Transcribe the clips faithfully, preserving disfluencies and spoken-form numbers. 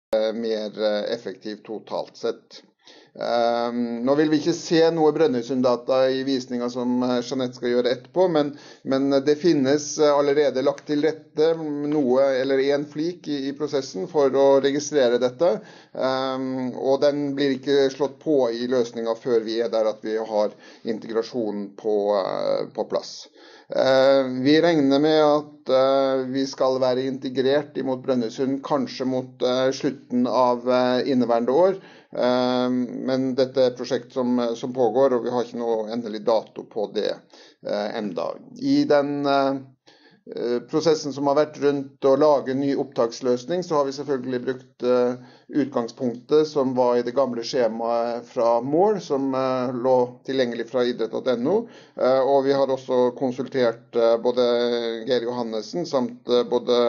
mer effektivt totalt sett. Um, nå vil vi ikke se noe Brønnøysund-data i visninga som Jeanette skal gjøre etterpå, men, men det finnes allerede lagt til rette noe, eller en flik i, i prosessen for å registrere dette, um, og den blir ikke slått på i løsninga før vi er der at vi har integrasjonen på, uh, på plass. Uh, vi regner med at uh, vi skal være integrert imot Brønnøysund kanskje mot uh, slutten av uh, inneværende år, uh, men dette er et prosjekt som, som pågår, og vi har ikke noe endelig dato på det uh, enda. I den uh, prosessen som har vært rundt å lage en ny opptaksløsning, så har vi selvfølgelig brukt uh, utgangspunktet som var i det gamle skjemaet fra mål, som uh, lå tilgjengelig fra idrett punktum no, uh, og vi har også konsultert uh, både Geir Johannessen samt uh, både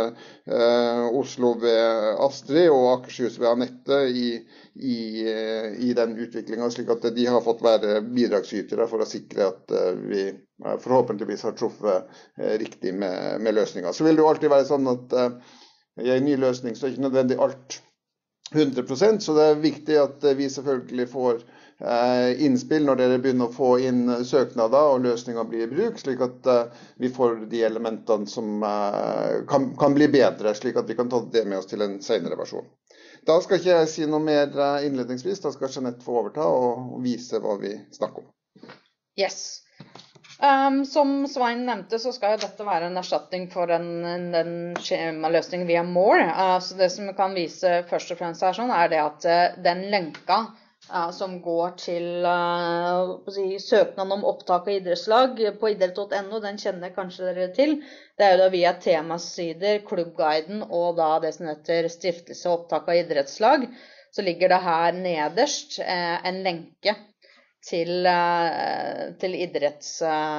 uh, Oslo ved Astrid og Akershus ved Anette i, i, uh, i den utviklingen, slik at de har fått være bidragsytere for å sikre at uh, vi forhåpentligvis har truffet uh, riktig med, med løsninger. Så vil det jo alltid være sånn at uh, i en ny løsning så er ikke nødvendig alt hundre prosent, så det er viktig at vi selvfølgelig får eh, innspill når dere begynner å få inn søknader og løsninger blir i bruk, slik at eh, vi får de elementene som eh, kan, kan bli bedre, slik at vi kan ta det med oss til en senere versjon. Da skal ikke jeg si noe mer innledningsvis, da skal Jeanette få overta og vise hva vi snakker om. Yes. Um, som Svein nevnte, så skal jo dette være en erstatning for den, den skjemaløsningen via mål. Uh, så det som vi kan vise først og fremst her sånn, er det at uh, den lenka uh, som går til uh, si, søknaden om opptak av idrettslag på idrett punktum no, den kjenner kanskje dere til. Det er jo da via temasider, klubbguiden og da det som heter stiftelse og opptak av idrettslag. Så ligger det her nederst uh, en lenke til, til idretts,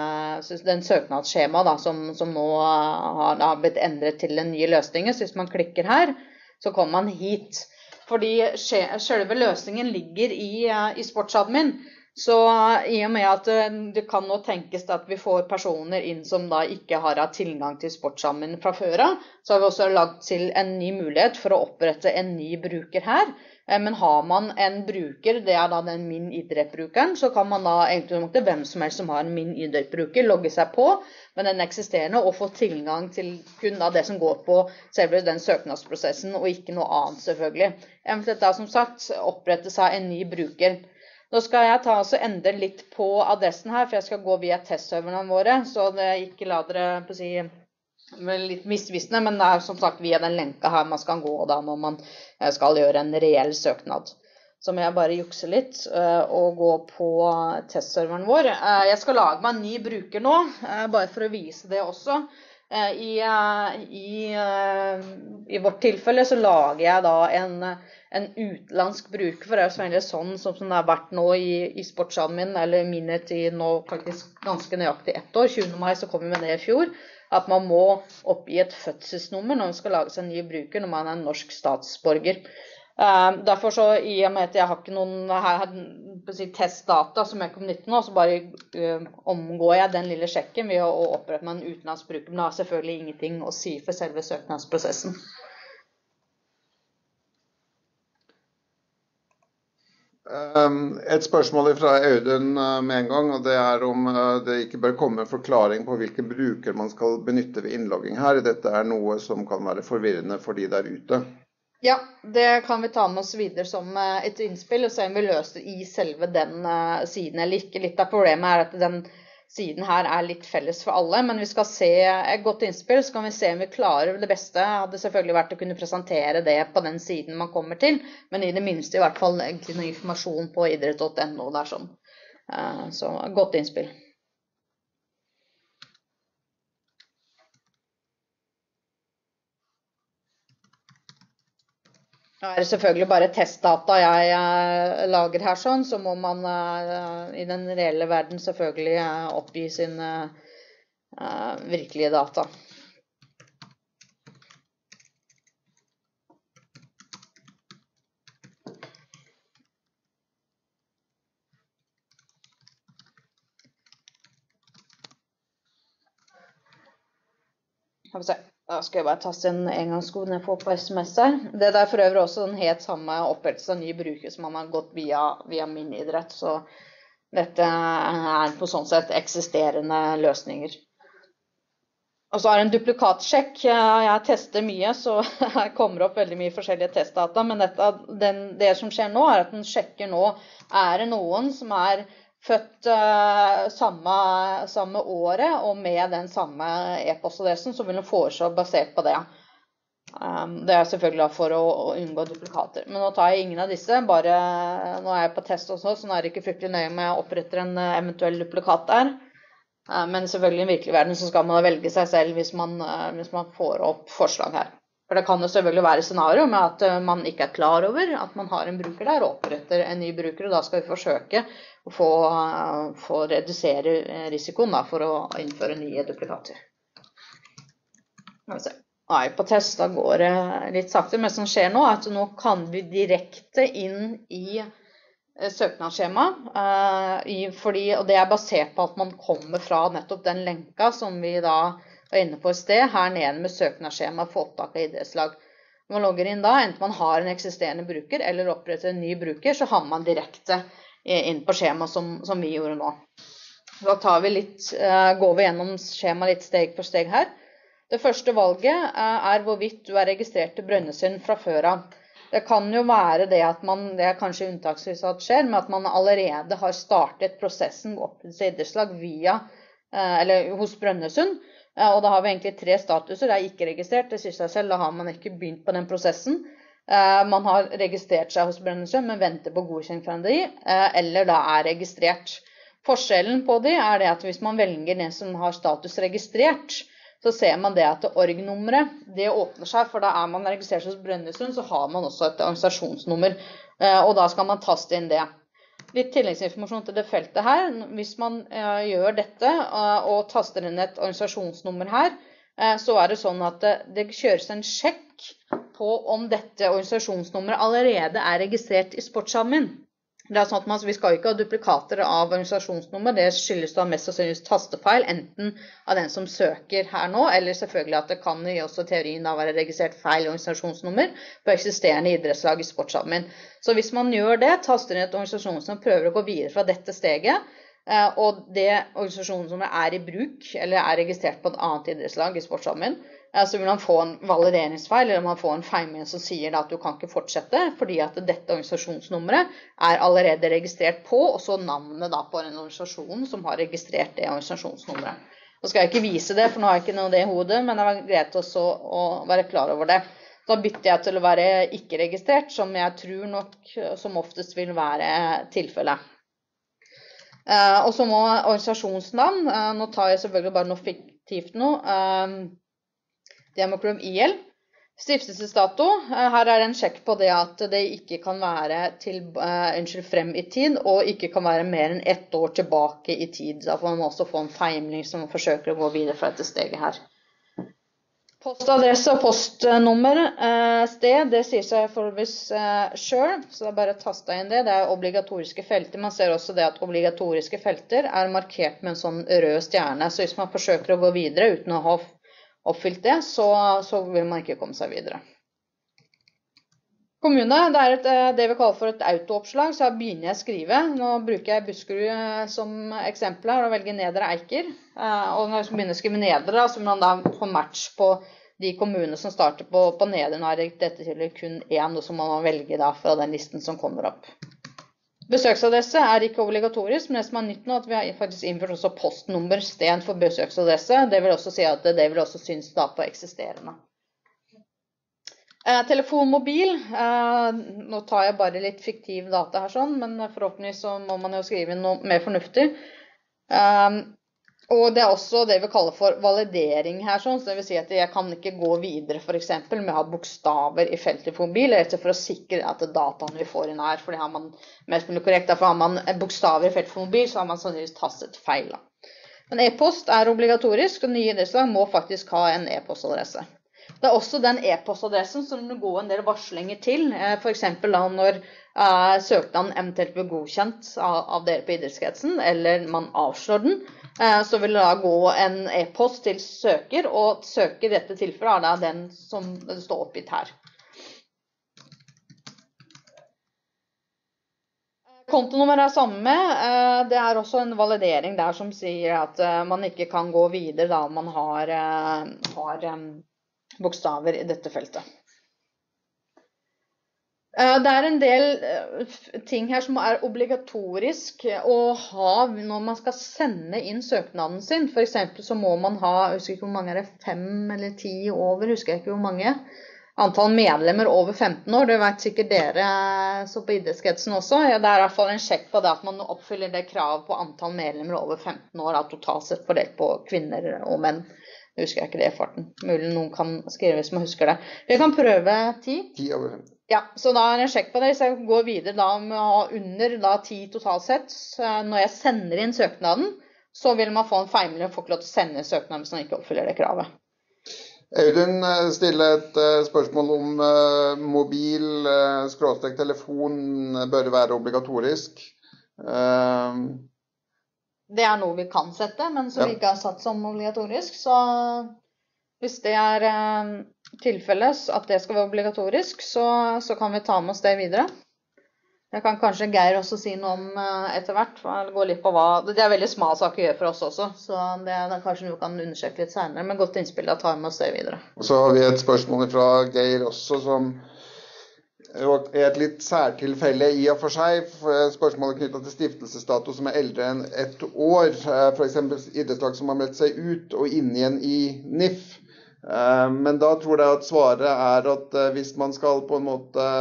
den søknadsskjema da, som, som nå har, har blitt endret til den nye løsningen. Så hvis man klikker her, så kommer man hit. Fordi selve løsningen ligger i, i sportsadmin. Så i og med at det kan nå tenkes at vi får personer inn som da ikke har hatt tilgang til sportsadmin fra før av, så har vi også lagt til en ny mulighet for å opprette en ny bruker her. Men har man en bruker, det er da den min idrett-brukeren, så kan man da egentlig hvem som helst som har en min idrett-bruker logge seg på med den eksisterende og få tilgang til kun da det som går på selve den søknadsprosessen og ikke noe annet selvfølgelig. Eventuelt da som sagt opprette seg en ny bruker. Nå skal jeg ta og endre litt på adressen her, for jeg skal gå via testserverne våre, så det ikke la dere på å si litt misvisende, men det er som sagt via den lenka her man skal gå da når man skal gjøre en reell søknad. Så må jeg bare jukse litt uh, og gå på testserveren vår. Uh, jeg skal lage meg en ny bruker nå, uh, bare for å vise det også. Uh, i, uh, i, uh, I vårt tilfelle så lager jeg da en, en utenlandsk bruker, for det er jo selvfølgelig sånn som, som det har vært nå i, i sportsadmin, eller minnet i nå faktisk ganske nøyaktig ett år, tjuende mai så kom vi med det i fjor, at man må oppgi et fødselsnummer når man skal lage seg en ny bruker når man er en norsk statsborger. Uh, derfor så, i og med at jeg har ikke noen her, si, testdata som jeg kom nytt nå, så bare uh, omgår jeg den lille sjekken ved å, å opprette meg en utenlandsk bruker, men det har selvfølgelig ingenting å si for selve søknadsprosessen. Et spørsmål fra Audun med en gang, og det er om det ikke bør komme en forklaring på hvilke bruker man skal benytte ved innlogging her. Dette er noe som kan være forvirrende for de der ute. Ja, det kan vi ta med oss videre som et innspill, og se om vi løser i selve den siden eller ikke. Litt av problemet er at den siden her er litt felles for alle, men vi skal se et godt innspill, så kan vi se om vi klarer det beste. Det hadde selvfølgelig vært å kunne presentere det på den siden man kommer til, men i det minste i hvert fall egentlig noe informasjon på idrett punktum no der sånn. Så godt innspill. Det er selvfølgelig bare testdata jeg uh, lager her sånn, så må man uh, i den reelle verden selvfølgelig uh, oppgi sin uh, uh, virkelige data. Skal vi se. Da skal jeg bare taste en engangskode når jeg får på sms her. Det er for øvrig også den helt samme opprettelse av nye bruker som man har gått via, via min idrett, så dette er på sånn sett eksisterende løsninger. Og så er det en duplikatsjekk. Jeg tester mye, så her kommer opp veldig mye forskjellige testdata, men dette, den, det som skjer nå er at den sjekker nå, er det noen som er født uh, samme, samme året og med den samme e-postadressen, så vil den foreslå basert på det. Um, det er selvfølgelig for å, å unngå duplikater. Men nå tar jeg ingen av disse, bare nå er jeg på test også, så nå er det ikke fryktelig nøye med å opprette en eventuell duplikat der. Men selvfølgelig i en virkelig verden så skal man velge seg selv hvis man, hvis man får opp forslag her. For det kan jo selvfølgelig være scenario med at man ikke er klar over at man har en bruker der og oppretter en ny bruker, og da skal vi forsøke å få, få redusere risikoen da, for å innføre nye duplikater. Nei, på test da går det litt sakte, men det som skjer nå er at nå kan vi direkte inn i søknadsskjema, fordi, og det er basert på at man kommer fra nettopp den lenka som vi da var inne på i sted, her nede med søknadsskjema for opptak av idrettslag. Når man logger inn da, enten man har en eksisterende bruker eller oppretter en ny bruker, så har man direkte inn på skjema som, som vi gjorde nå. Da tar vi litt, går vi gjennom skjema litt steg for steg her. Det første valget er hvorvidt du er registrert i Brønnøysund fra før av. Det kan jo være det at man, det er kanskje unntaksvis at skjer, men at man allerede har startet prosessen opp til idrettslag via, eller hos Brønnøysund, og da har vi egentlig tre statuser. Det er ikke registrert, det sier seg selv, da har man ikke begynt på den prosessen. Man har registrert seg hos Brønnøysund, men venter på godkjent fra de, eller da er registrert. Forskjellen på de er det at hvis man velger det som har status registrert, så ser man det at organisasjonsnummeret, det åpner seg, for da er man registrert hos Brønnøysund, så har man også et organisasjonsnummer, og da skal man taste inn det. Litt tilleggsinformasjon til det feltet her. Hvis man gjør dette og taster inn et organisasjonsnummer her, så er det sånn at det, det kjøres en sjekk på om dette organisasjonsnummeret allerede er registrert i sportsadmin. Det er sånn at man, vi skal ikke ha duplikater av organisasjonsnummer, det skyldes da mest sannsynligvis tastefeil, enten av den som søker her nå, eller selvfølgelig at det kan i også teorien da være registrert feil organisasjonsnummer på eksisterende idrettslag i sportsadmin. Så hvis man gjør det, taster inn et organisasjonsnummer, prøver å gå videre fra dette steget, og det organisasjonsnummeret er i bruk, eller er registrert på et annet idrettslag i sportsadmin, så vil man få en valideringsfeil, eller man får en feilmelding som sier at du kan ikke fortsette, fordi at dette organisasjonsnummeret er allerede registrert på, og så navnet da på den organisasjonen som har registrert det organisasjonsnummeret. Nå skal jeg ikke vise det, for nå har jeg ikke noe det i hodet, men det var greit også å være klar over det. Da bytter jeg til å være ikke registrert, som jeg tror nok som oftest vil være tilfellet. Og så må organisasjonsnavn, nå tar jeg selvfølgelig bare noe fiktivt nå, Demoklubb I L. Stiftelsesdato, her er en sjekk på det at det ikke kan være til, uh, unnskyld, frem i tid, og ikke kan være mer enn ett år tilbake i tid. Da får man også få en feilmelding som forsøker å gå videre fra dette steget her. Postadresse og postnummer, uh, sted, det sier seg forholdsvis uh, selv, så det er bare å taste inn det. Det er obligatoriske felter. Man ser også det at obligatoriske felter er markert med en sånn rød stjerne, så hvis man forsøker å gå videre uten å ha oppfylt det, så, så vil man ikke komme seg videre. Kommune, det er et, det vi kaller for et autooppslag, så begynner jeg å skrive. Nå bruker jeg Buskerud som eksempel her, og velger Nedre Eiker. Og når jeg begynner å skrive Nedre, så vil man da få match på de kommunene som starter på, på Nedre. Nå er dette til kun én, og så må man velge da fra den listen som kommer opp. Besøksadresse er ikke obligatorisk, men det som er nytt nå, at vi har faktisk innført også postnummer sted for besøksadresse. Det vil også si at det vil også synes da på eksisterende. Eh, telefonmobil, eh, nå tar jeg bare litt fiktiv data her sånn, men forhåpentligvis så må man jo skrive noe mer fornuftig. Eh, og det er også det vi kaller for validering her sånn, så det vil si at jeg kan ikke gå videre for eksempel med å ha bokstaver i feltet for mobil, rett og slett for å sikre at dataene vi får inn her, fordi har man mest mulig korrekt, derfor har man bokstaver i feltet for mobil, så har man sannsynligvis tastet feil da. Men e-post er obligatorisk, og nye idrettslag må faktisk ha en e-postadresse. Det er også den e-postadressen som det går en del varslinger til, for eksempel da når uh, søknaden eventuelt blir godkjent av, av dere på idrettskretsen, eller man avslår den, uh, så vil det da gå en e-post til søker, og søker i dette tilfellet er det den som det står oppgitt her. Kontonummer er samme, det er også en validering der som sier at man ikke kan gå videre da man har, har bokstaver i dette feltet. Det er en del ting her som er obligatorisk å ha når man skal sende inn søknaden sin. For eksempel så må man ha, jeg husker ikke hvor mange er det, fem eller ti over, husker jeg ikke hvor mange. Antall medlemmer over femten år, det vet sikkert dere så på idrettskretsen også. Ja, det er i hvert fall en sjekk på det at man oppfyller det krav på antall medlemmer over femten år, totalt sett fordelt på kvinner og menn. Jeg husker ikke det i farten. Mulig noen kan skrive hvis man husker det. Vi kan prøve ti. ti over femten. Ja, så da er det en sjekk på det. Hvis jeg går videre da med å ha under da ti totalt sett, når jeg sender inn søknaden, så vil man få en feilmelding og få lov til å sende søknaden hvis man ikke oppfyller det kravet. Audun stiller et spørsmål om uh, mobil, uh, skråstrek, telefon bør være obligatorisk. Uh, det er noe vi kan sette, men som ja. vi ikke har satt som obligatorisk. Så hvis det er uh, tilfellet at det skal være obligatorisk, så, så kan vi ta med oss det videre. Jeg kan kanskje Geir også si noe om uh, etter hvert, eller gå litt på hva, det er veldig små saker å gjøre for oss også, så det er kanskje noe vi kan undersøke litt senere, men godt innspill, da tar vi med oss det videre. Og så har vi et spørsmål fra Geir også, som er et litt særtilfelle i og for seg, spørsmålet knyttet til stiftelsesdato som er eldre enn ett år, for eksempel idrettslag som har meldt seg ut og inn igjen i N I F. Men da tror jeg at svaret er at hvis man skal på en måte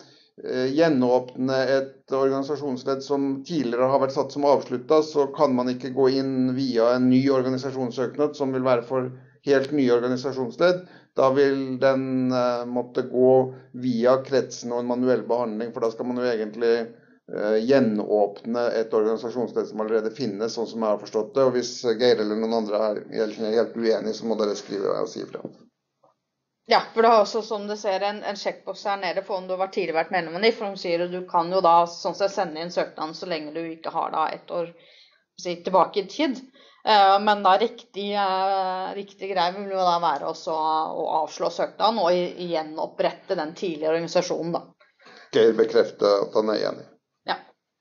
gjenåpne et organisasjonsledd som tidligere har vært satt som avsluttet, så kan man ikke gå inn via en ny organisasjonssøknad som vil være for helt nye organisasjonsledd. Da vil den uh, måtte gå via kretsen og en manuell behandling, for da skal man jo egentlig uh, gjenåpne et organisasjonsledd som allerede finnes, sånn som jeg har forstått det. Og hvis Geir eller noen andre er helt, helt uenige, så må dere skrive og si fra. Ja, for det er også, som du ser, en, en sjekkboks her nede for om du har tidligere vært medlem av N I F, for de sier at du kan jo da sånn sett sende inn søknaden så lenge du ikke har da et år si, tilbake i tid. Uh, men da riktig, uh, riktig greie vil jo da være også å avslå søknaden og igjen opprette den tidligere organisasjonen da. Geir bekrefter at han er enig. Ja.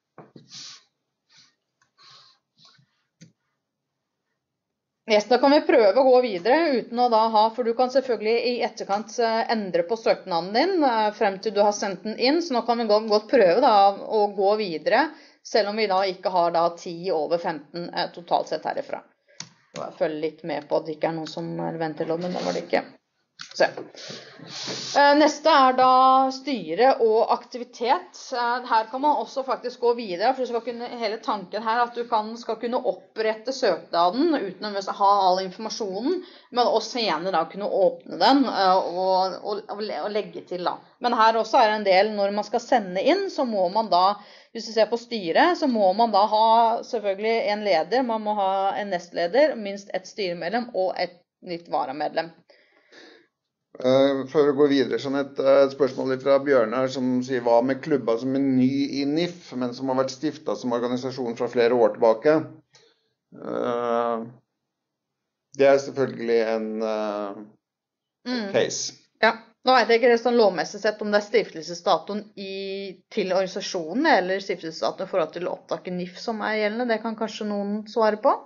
Yes, da kan vi prøve å gå videre uten å da ha, for du kan selvfølgelig i etterkant endre på søknaden din frem til du har sendt den inn, så nå kan vi godt prøve da å gå videre, selv om vi da ikke har da ti over femten totalt sett herifra. Jeg følger litt med på at det ikke er noen som er venteloggen, da var det ikke. Se. Neste er da styre og aktivitet. Her kan man også faktisk gå videre, for du skal kunne, hele tanken her at du kan, skal kunne opprette søknaden uten å ha all informasjonen, men også senere da kunne åpne den og, og, og legge til da. Men her også er det en del, når man skal sende inn, så må man da, hvis du ser på styret, så må man da ha selvfølgelig en leder, man må ha en nestleder, minst ett styremedlem og et nytt varamedlem. Uh, før vi går videre, sånn et, et spørsmål fra Bjørnar som sier hva med klubber som er ny i N I F, men som har vært stiftet som organisasjon fra flere år tilbake. Uh, det er selvfølgelig en uh, mm. case. Ja, nå vet jeg ikke det sånn lovmessig sett om det er stiftelsesdatoen i, til organisasjonen eller stiftelsesdatoen i forhold til opptak i N I F som er gjeldende. Det kan kanskje noen svare på?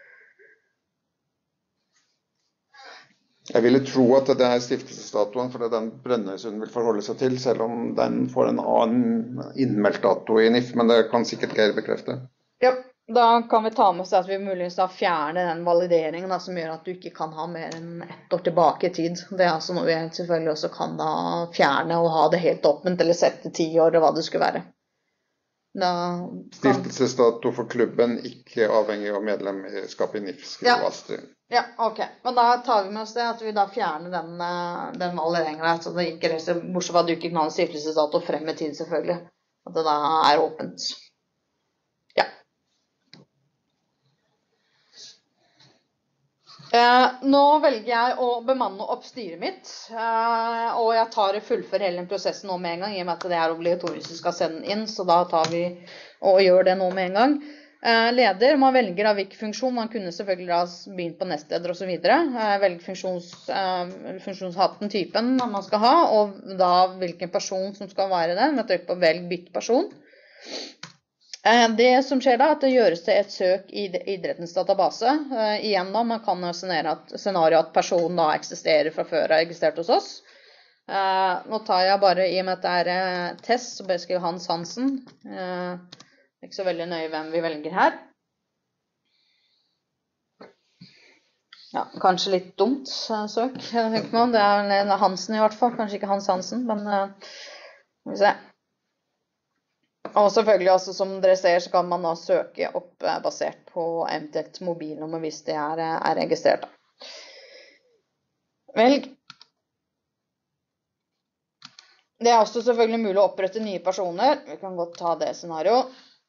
Jeg ville tro at det er stiftelsesdatoen, for det er den Brønnøysund vil forholde seg til, selv om den får en annen innmeldt dato i N I F, men det kan sikkert Geir bekrefte. Ja, da kan vi ta med oss at vi muligens da fjerner den valideringen da, som gjør at du ikke kan ha mer enn ett år tilbake i tid. Det er altså noe vi selvfølgelig også kan da fjerne og ha det helt åpent, eller sette ti år, eller hva det skulle være. Da kan... Stiftelsesdato for klubben ikke avhengig av medlemskap i N I F, skriver ja. Astrid. Ja, ok. Men da tar vi med oss det, at vi da fjerner den, den valideringen, så det ikke reser, bortsett fra at du ikke kan ha en stiftelsesdato frem i tid, selvfølgelig. At det da er åpent. Ja. Eh, nå velger jeg å bemanne opp styret mitt, eh, og jeg tar fullfør hele den prosessen nå med en gang, i og med at det er obligatorisk vi skal sende den inn, så da tar vi og gjør det nå med en gang. Eh, leder, man velger av hvilken funksjon, man kunne selvfølgelig da begynt på nestleder og så videre, eh, velge funksjons, eh, funksjonshatten typen man skal ha, og da hvilken person som skal være det, med trykk på velg bytt person. Det som skjer da, er at det gjøres til et søk i idrettens database. Uh, igjen da, man kan jo scenario at personen da eksisterer fra før er registrert hos oss. Uh, nå tar jeg bare, i og med at det er uh, test, så beskriver Hans Hansen. Uh, ikke så veldig nøye hvem vi velger her. Ja, kanskje litt dumt uh, søk, det er Hansen i hvert fall, kanskje ikke Hans Hansen, men uh, skal vi se. Og selvfølgelig også, som dere ser, så kan man da søke opp eh, basert på eventuelt mobilnummer hvis det er, er registrert. Velg. Det er også selvfølgelig mulig å opprette nye personer. Vi kan godt ta det scenarioet.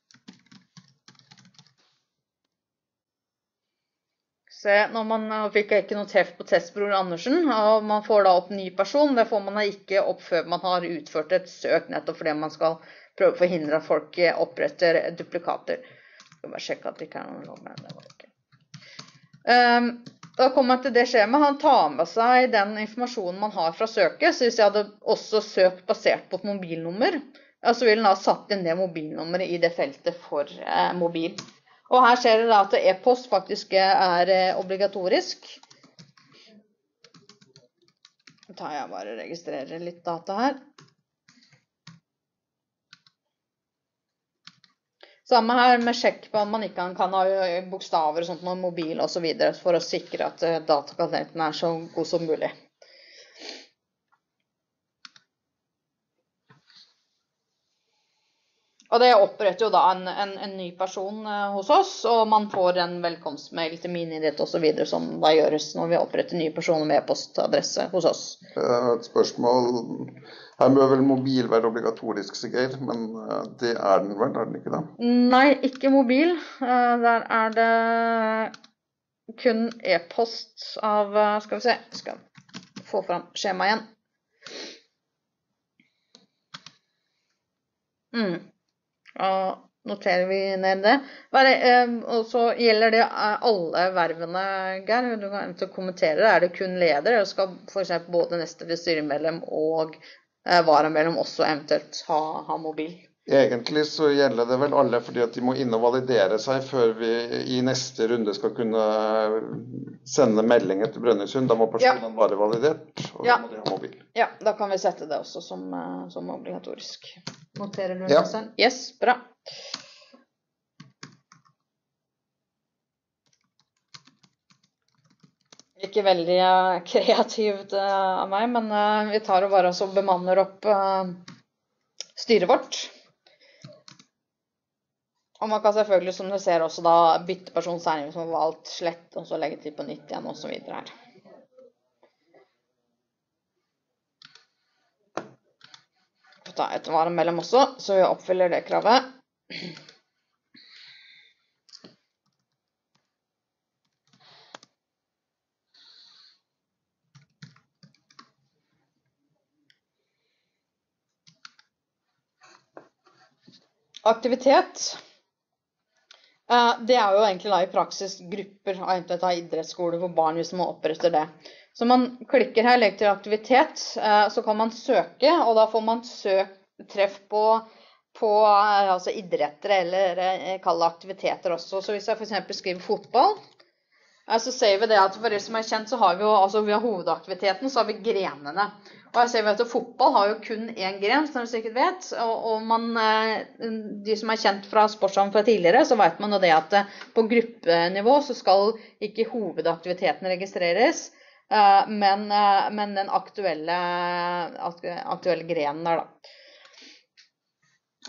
Se, når man fikk ikke noe treff på testbror Andersen, og man får da opp ny person, det får man da ikke opp før man har utført et søk, nettopp fordi man skal prøve å forhindre at folk oppretter duplikater. Jeg skal bare sjekke at det ikke er noen lov med det. Var det ikke. Um, da kommer jeg til det skjemaet. Han tar med seg den informasjonen man har fra søket, så hvis jeg hadde også søkt basert på et mobilnummer, så vil den da satt inn det mobilnummeret i det feltet for eh, mobil. Og her ser dere da at e-post faktisk er eh, obligatorisk. Da tar jeg bare og registrerer litt data her. Samme her med sjekk på om man ikke kan ha bokstaver og sånt med mobil og så videre, for å sikre at datakvaliteten er så god som mulig. Og det oppretter jo da en, en, en ny person hos oss, og man får en velkomstmail til miniditt og så videre, som da gjøres når vi oppretter nye personer med e-postadresse hos oss. Et spørsmål. Her må vel mobil være obligatorisk, sikkert, men det er den vel, er den ikke da? Nei, ikke mobil. Der er det kun e-post av, skal vi se, skal få fram skjema igjen. Mm. Og noterer vi ned det. Og så gjelder det alle vervene, Geir. Du kan eventuelt kommentere det. Er det kun leder, eller skal for eksempel både neste styremedlem og varamedlem også eventuelt ha, ha mobil? Egentlig så gjelder det vel alle, fordi at de må inn og validere seg før vi i neste runde skal kunne sende meldinger til Brønnøysund. Da må personen ja. være validert, og ja. da må de ha mobil. Ja, da kan vi sette det også som, som obligatorisk. Noterer du ja. det selv? Yes, bra. Ikke veldig uh, kreativt uh, av meg, men uh, vi tar og bare så bemanner opp uh, styret vårt. Og man kan selvfølgelig, som du ser, også da bytte personsegning som var valgt slett, og så legge til på nytt igjen, og så videre her. Vi tar et varamedlem også, så vi oppfyller det kravet. Aktivitet. Det er jo egentlig da i praksis grupper av idrettsskoler for barn hvis man oppretter det. Så man klikker her, legger til aktivitet, så kan man søke, og da får man søk, treff på, på altså idrettere eller kalle aktiviteter også. Så hvis jeg for eksempel skriver fotball, så ser vi det at for det som er kjent så har vi jo, altså vi har hovedaktiviteten, så har vi grenene. Og jeg ser vi at fotball har jo kun en gren, som dere sikkert vet, og, og man, de som er kjent fra sportssamfunn fra tidligere, så vet man jo det at på gruppenivå så skal ikke hovedaktiviteten registreres, men, men den aktuelle, aktuelle grenen der da.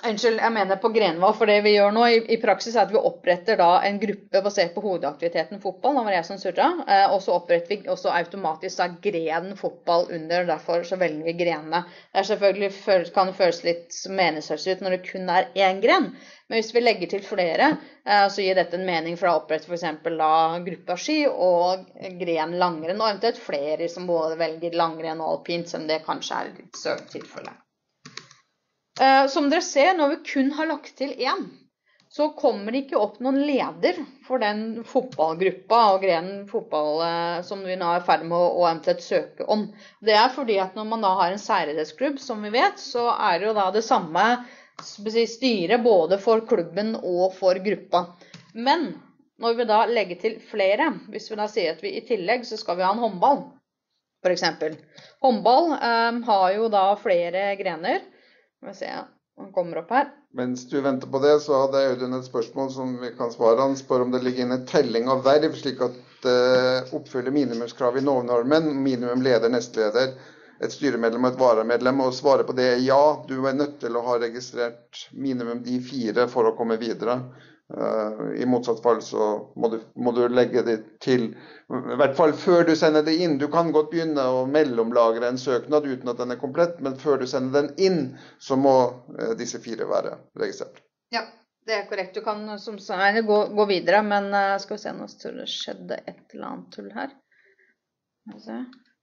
Unnskyld, jeg mener på Grenvoll, for det vi gjør nå i, i praksis er at vi oppretter da en gruppe basert på hovedaktiviteten fotball, da var jeg som surret, eh, og så oppretter vi også automatisk da grenen fotball under, derfor så velger vi grenene. Det er selvfølgelig, kan det føles litt meningsløst ut når det kun er en gren, men hvis vi legger til flere, eh, så gir dette en mening for å opprette for eksempel da gruppa ski og gren langrenn, og eventuelt flere som både velger langrenn og alpint, som det kanskje er litt søkt tilfelle. Uh, som dere ser, når vi kun har lagt til en, så kommer det ikke opp noen leder for den fotballgruppa og grenen fotball uh, som vi nå er ferdig med å, å eventuelt søke om. Det er fordi at når man da har en særrettighetsklubb, som vi vet, så er det jo da det samme styret både for klubben og for gruppa. Men når vi da legger til flere, hvis vi da sier at vi i tillegg så skal vi ha en håndball, for eksempel. Håndball um, har jo da flere grener. Skal vi se, han kommer opp her. Mens du venter på det, så hadde Audun et spørsmål som vi kan svare. Han spør om det ligger inne telling av verv, slik at det uh, oppfyller minimumskrav i NOV-normen, minimum leder, nestleder, et styremedlem og et varamedlem, og svare på det ja, du er nødt til å ha registrert minimum de fire for å komme videre. Uh, I motsatt fall så må du, må du legge det til, i hvert fall før du sender det inn. Du kan godt begynne å mellomlagre en søknad uten at den er komplett, men før du sender den inn, så må uh, disse fire være registrert. Ja, det er korrekt. Du kan som sagt gå, gå videre, men uh, skal vi se, nå tror det skjedde et eller annet tull her. Skal vi se.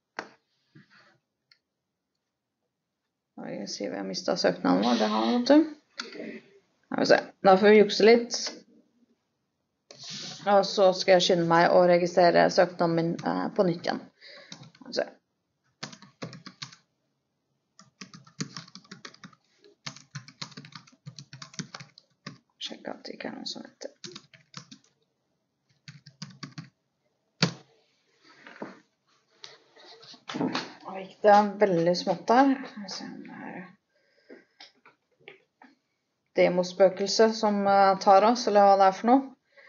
Jeg sier vi har mistet søknaden vår, det har vi, vet du. Da får vi jukse litt. Og så skal jeg skynde meg å registrere søknaden min eh, på nytt igjen. Altså. Sjekk at det ikke er noe som heter. Nå gikk det veldig smått der. Skal vi se om det er demospøkelse som tar oss, eller hva det er for noe.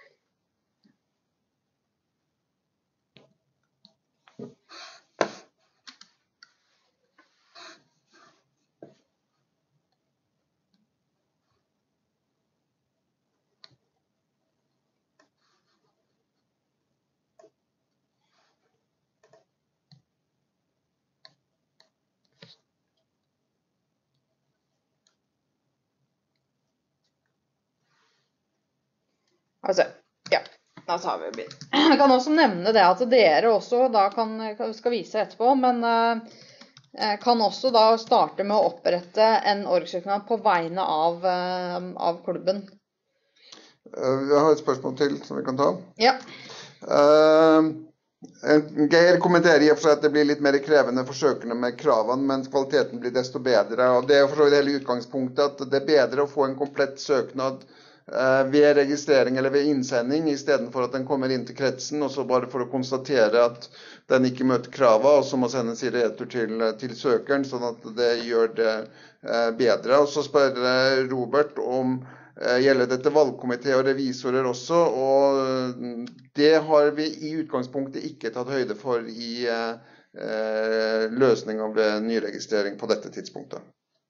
Altså, ja, da tar vi bilen. Jeg kan også nevne det at dere også da kan, skal vise etterpå, men uh, kan også da starte med å opprette en orgsøknad på vegne av, uh, av klubben. Uh, jeg har et spørsmål til som vi kan ta. Ja. Uh, Geir kommenterer i og for seg at det blir litt mer krevende for søkerne med kravene, mens kvaliteten blir desto bedre. Og det er jo for så vidt hele utgangspunktet at det er bedre å få en komplett søknad ved registrering eller ved innsending, i stedet for at den kommer inn til kretsen, og så bare for å konstatere at den ikke møter kravet, og så må sendes i retur til, til søkeren, sånn at det gjør det eh, bedre. Og så spør Robert om eh, gjelder dette valgkomité og revisorer også, og det har vi i utgangspunktet ikke tatt høyde for i eh, løsning av nyregistrering på dette tidspunktet.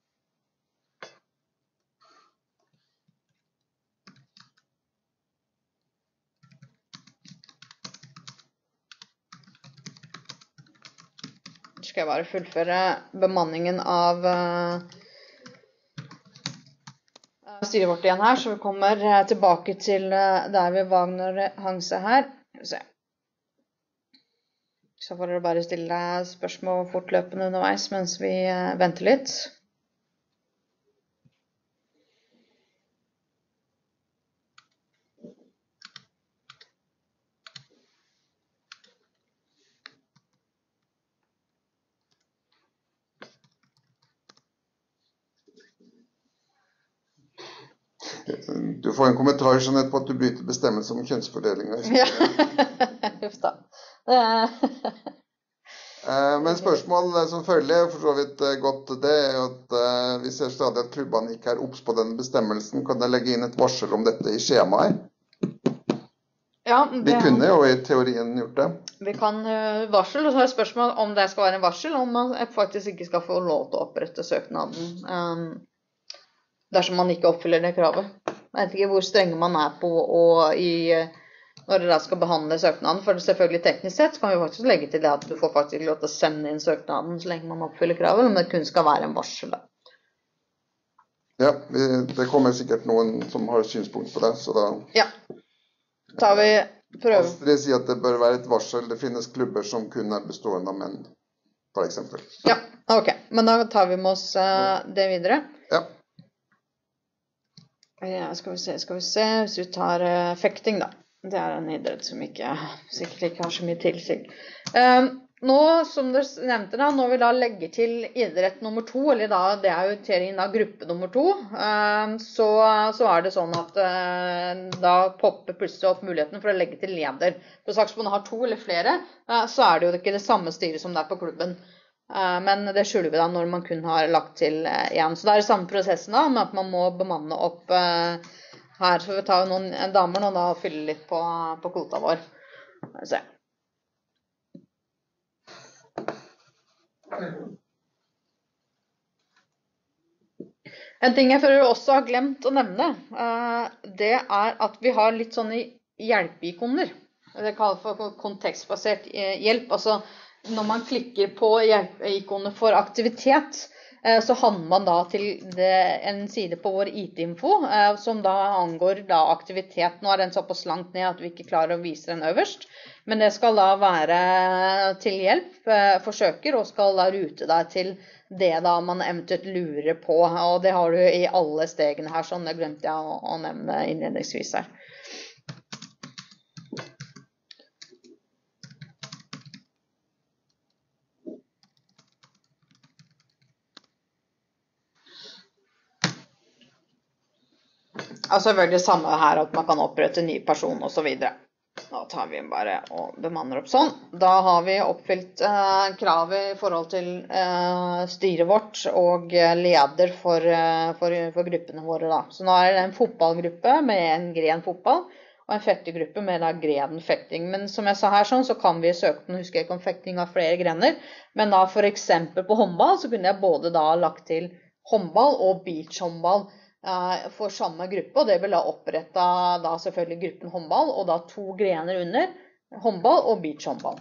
Skal jeg bare fullføre bemanningen av uh, styret vårt igjen her, så vi kommer uh, tilbake til uh, der vi Wagner hang seg her. Se. Så får dere bare stille spørsmål fortløpende underveis mens vi uh, venter litt. Du får en kommentar Jeanette, på at du bryter bestemmelser om kjønnsfordelinger. Ja, huff da. Men spørsmål som følger for så vidt godt, det er at vi ser stadig at klubbene ikke er obs på den bestemmelsen. Kan jeg legge inn et varsel om dette i skjemaet? Ja, det... Vi kunne jo i teorien gjort det. Vi kan uh, varsel, og så er spørsmål om det skal være en varsel, om man faktisk ikke skal få lov til å opprette søknaden. Um, dersom man ikke oppfyller det kravet. Jeg vet ikke hvor strenge man er på og i, når dere da skal behandle søknaden, for selvfølgelig teknisk sett kan vi faktisk legge til det at du får faktisk lov til å sende inn søknaden så lenge man oppfyller kravet, men det kun skal være en varsel da. Ja, det kommer sikkert noen som har synspunkt på det, så da... Ja, tar vi prøve. Astrid sier at det bør være et varsel. Det finnes klubber som kun er bestående av menn, for eksempel. Ja, ok. Men da tar vi med oss uh, det videre. Ja. Ja, skal vi se, skal vi se. Hvis vi tar uh, fekting da. Det er en idrett som ikke, sikkert ikke har så mye tilsig. Um, Nå, som dere nevnte da, når vi da legger til idrett nummer to, eller da, det er jo teorien da, gruppe nummer to, så, så er det sånn at da popper plutselig opp muligheten for å legge til leder. For sagt, om man har to eller flere, så er det jo ikke det samme styret som det er på klubben. Men det skjuler vi da når man kun har lagt til en. Så det er det samme prosessen da, med at man må bemanne opp her. Så vi tar jo noen damer nå da og fyller litt på, på kvota vår. Skal vi se. En ting jeg for også har glemt å nevne, det er at vi har litt sånne hjelpeikoner. Det kalles for kontekstbasert hjelp. Altså når man klikker på hjelpeikoner for aktivitet, så handler man da til det, en side på vår I T-info, som da angår da aktivitet. Nå er den såpass langt ned at vi ikke klarer å vise den øverst. Men det skal da være til hjelp, forsøker, og skal da rute deg til det da man eventuelt lurer på. Og det har du i alle stegene her, sånn det glemte jeg å, å nevne innledningsvis her. Altså selvfølgelig det samme her, at man kan opprette en ny person og så videre. Da tar vi bare og bemanner opp sånn. Da har vi oppfylt eh, kravet i forhold til eh, styret vårt og leder for, eh, for, for gruppene våre da. Så nå er det en fotballgruppe med en gren fotball og en fektegruppe med da grenen fekting. Men som jeg sa her sånn, så kan vi søke, nå husker jeg ikke om fekting har flere grener, men da for eksempel på håndball så kunne jeg både da lagt til håndball og beachhåndball for samme gruppe, og det vil da opprette da selvfølgelig gruppen håndball, og da to grener under, håndball og beachhåndball.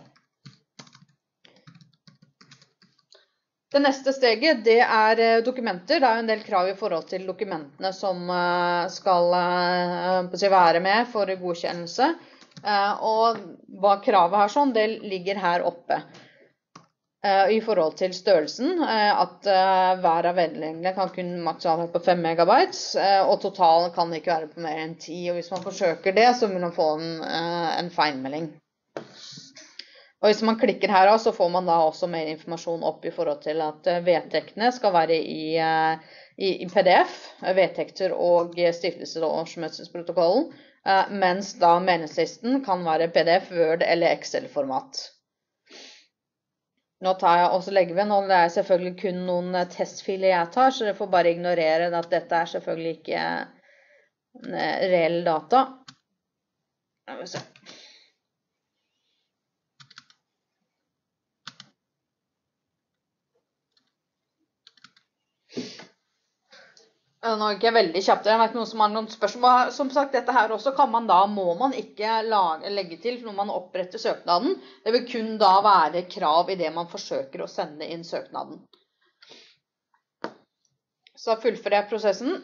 Det neste steget, det er dokumenter. Det er jo en del krav i forhold til dokumentene som skal være med for godkjennelse, og hva kravet her sånn, det ligger her oppe. I forhold til størrelsen, at hver av vedleggene kan kun maksimalt være på fem megabytes, og totalen kan ikke være på mer enn ti, og hvis man forsøker det, så vil man få en, en feilmelding. Og hvis man klikker her, så får man da også mer informasjon opp i forhold til at vedtektene skal være i, i, i P D F, vedtekter og stiftelses- og årsmøtesprotokollen, mens da meningslisten kan være P D F, Word eller Excel-format. Nå tar jeg også legger vi, nå det er selvfølgelig kun noen testfiler jeg tar, så dere får bare ignorere at dette er selvfølgelig ikke reell data. La vi se. Nå er ikke jeg veldig kjapt, jeg vet noen som har noen spørsmål. Som sagt, dette her også kan man da, må man ikke lage, legge til når man oppretter søknaden. Det vil kun da være krav i det man forsøker å sende inn søknaden. Så fullfører jeg prosessen.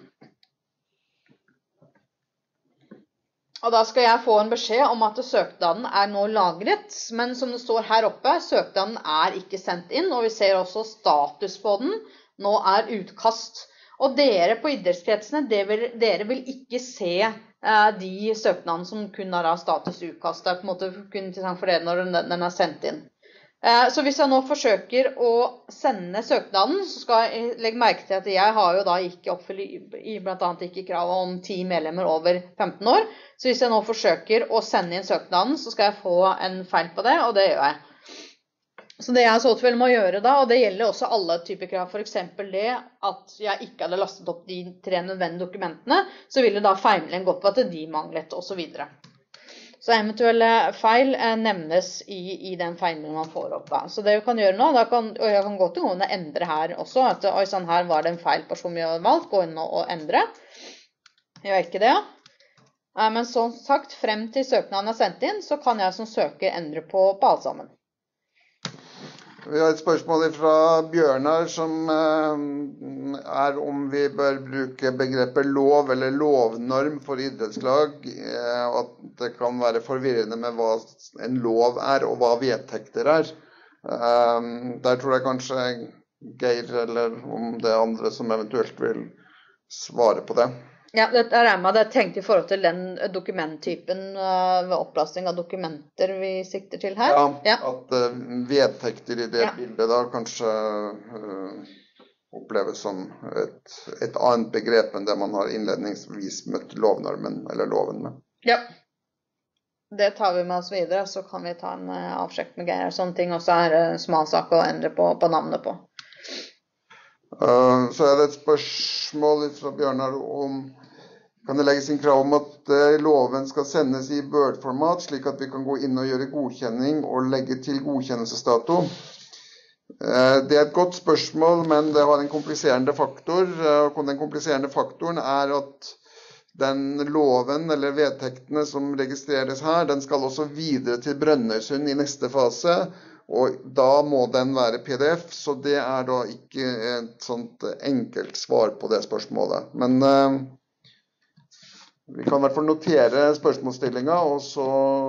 Og da skal jeg få en beskjed om at søknaden er nå lagret, men som det står her oppe, søknaden er ikke sendt inn, og vi ser også status på den. Nå er utkast. Og dere på idrettskretsene, dere, dere vil ikke se eh, de søknadene som kun har status utkast. Det er på en måte kun interessant for dere når den, den er sendt inn. Eh, så hvis jeg nå forsøker å sende søknaden, så skal jeg legge merke til at jeg har jo da ikke oppfylt i blant annet ikke kravet om ti medlemmer over femten år. Så hvis jeg nå forsøker å sende inn søknaden, så skal jeg få en feil på det, og det gjør jeg. Så det jeg så til må gjøre da, og det gjelder også alle typer krav, for eksempel det at jeg ikke hadde lastet opp de tre nødvendige dokumentene, så ville da feilmeldingen gått på at de manglet, og så videre. Så eventuelle feil eh, nevnes i, i den feilen man får opp da. Så det vi kan gjøre nå, da kan, og jeg kan gå til noen og endre her også, at oi, sånn her var det en feil på som vi har valgt, gå inn og, og endre. Jeg gjør ikke det, ja. Eh, men som sagt, frem til søknaden er sendt inn, så kan jeg som søker endre på, på alt sammen. Vi har et spørsmål fra Bjørnar som eh, er om vi bør bruke begrepet lov eller lovnorm for idrettslag, eh, og at det kan være forvirrende med hva en lov er og hva vedtekter er. Eh, der tror jeg kanskje Geir eller om det er andre som eventuelt vil svare på det. Ja, det er med det tenkt i forhold til den dokumenttypen uh, ved opplasting av dokumenter vi sikter til her. Ja, ja. At uh, vedtekter i det ja. bildet da kanskje uh, oppleves som et, et annet begrep enn det man har innledningsvis møtt lovnormen eller loven med. Ja, det tar vi med oss videre, så kan vi ta en uh, avsjekk med Geir og sånne ting, og så er det uh, smal sak å endre på, på navnet på. Uh, så er det et spørsmål fra Bjørnar om kan det legges inn krav om at uh, loven skal sendes i Word-format, slik at vi kan gå inn og gjøre godkjenning og legge til godkjennelsesdato. Uh, det er et godt spørsmål, men det har en kompliserende faktor, uh, og den kompliserende faktoren er at den loven eller vedtektene som registreres her, den skal også videre til Brønnøysund i neste fase, og da må den være P D F, så det er da ikke et sånt enkelt svar på det spørsmålet. Men uh, vi kan i hvert fall notere spørsmålsstillingen, og så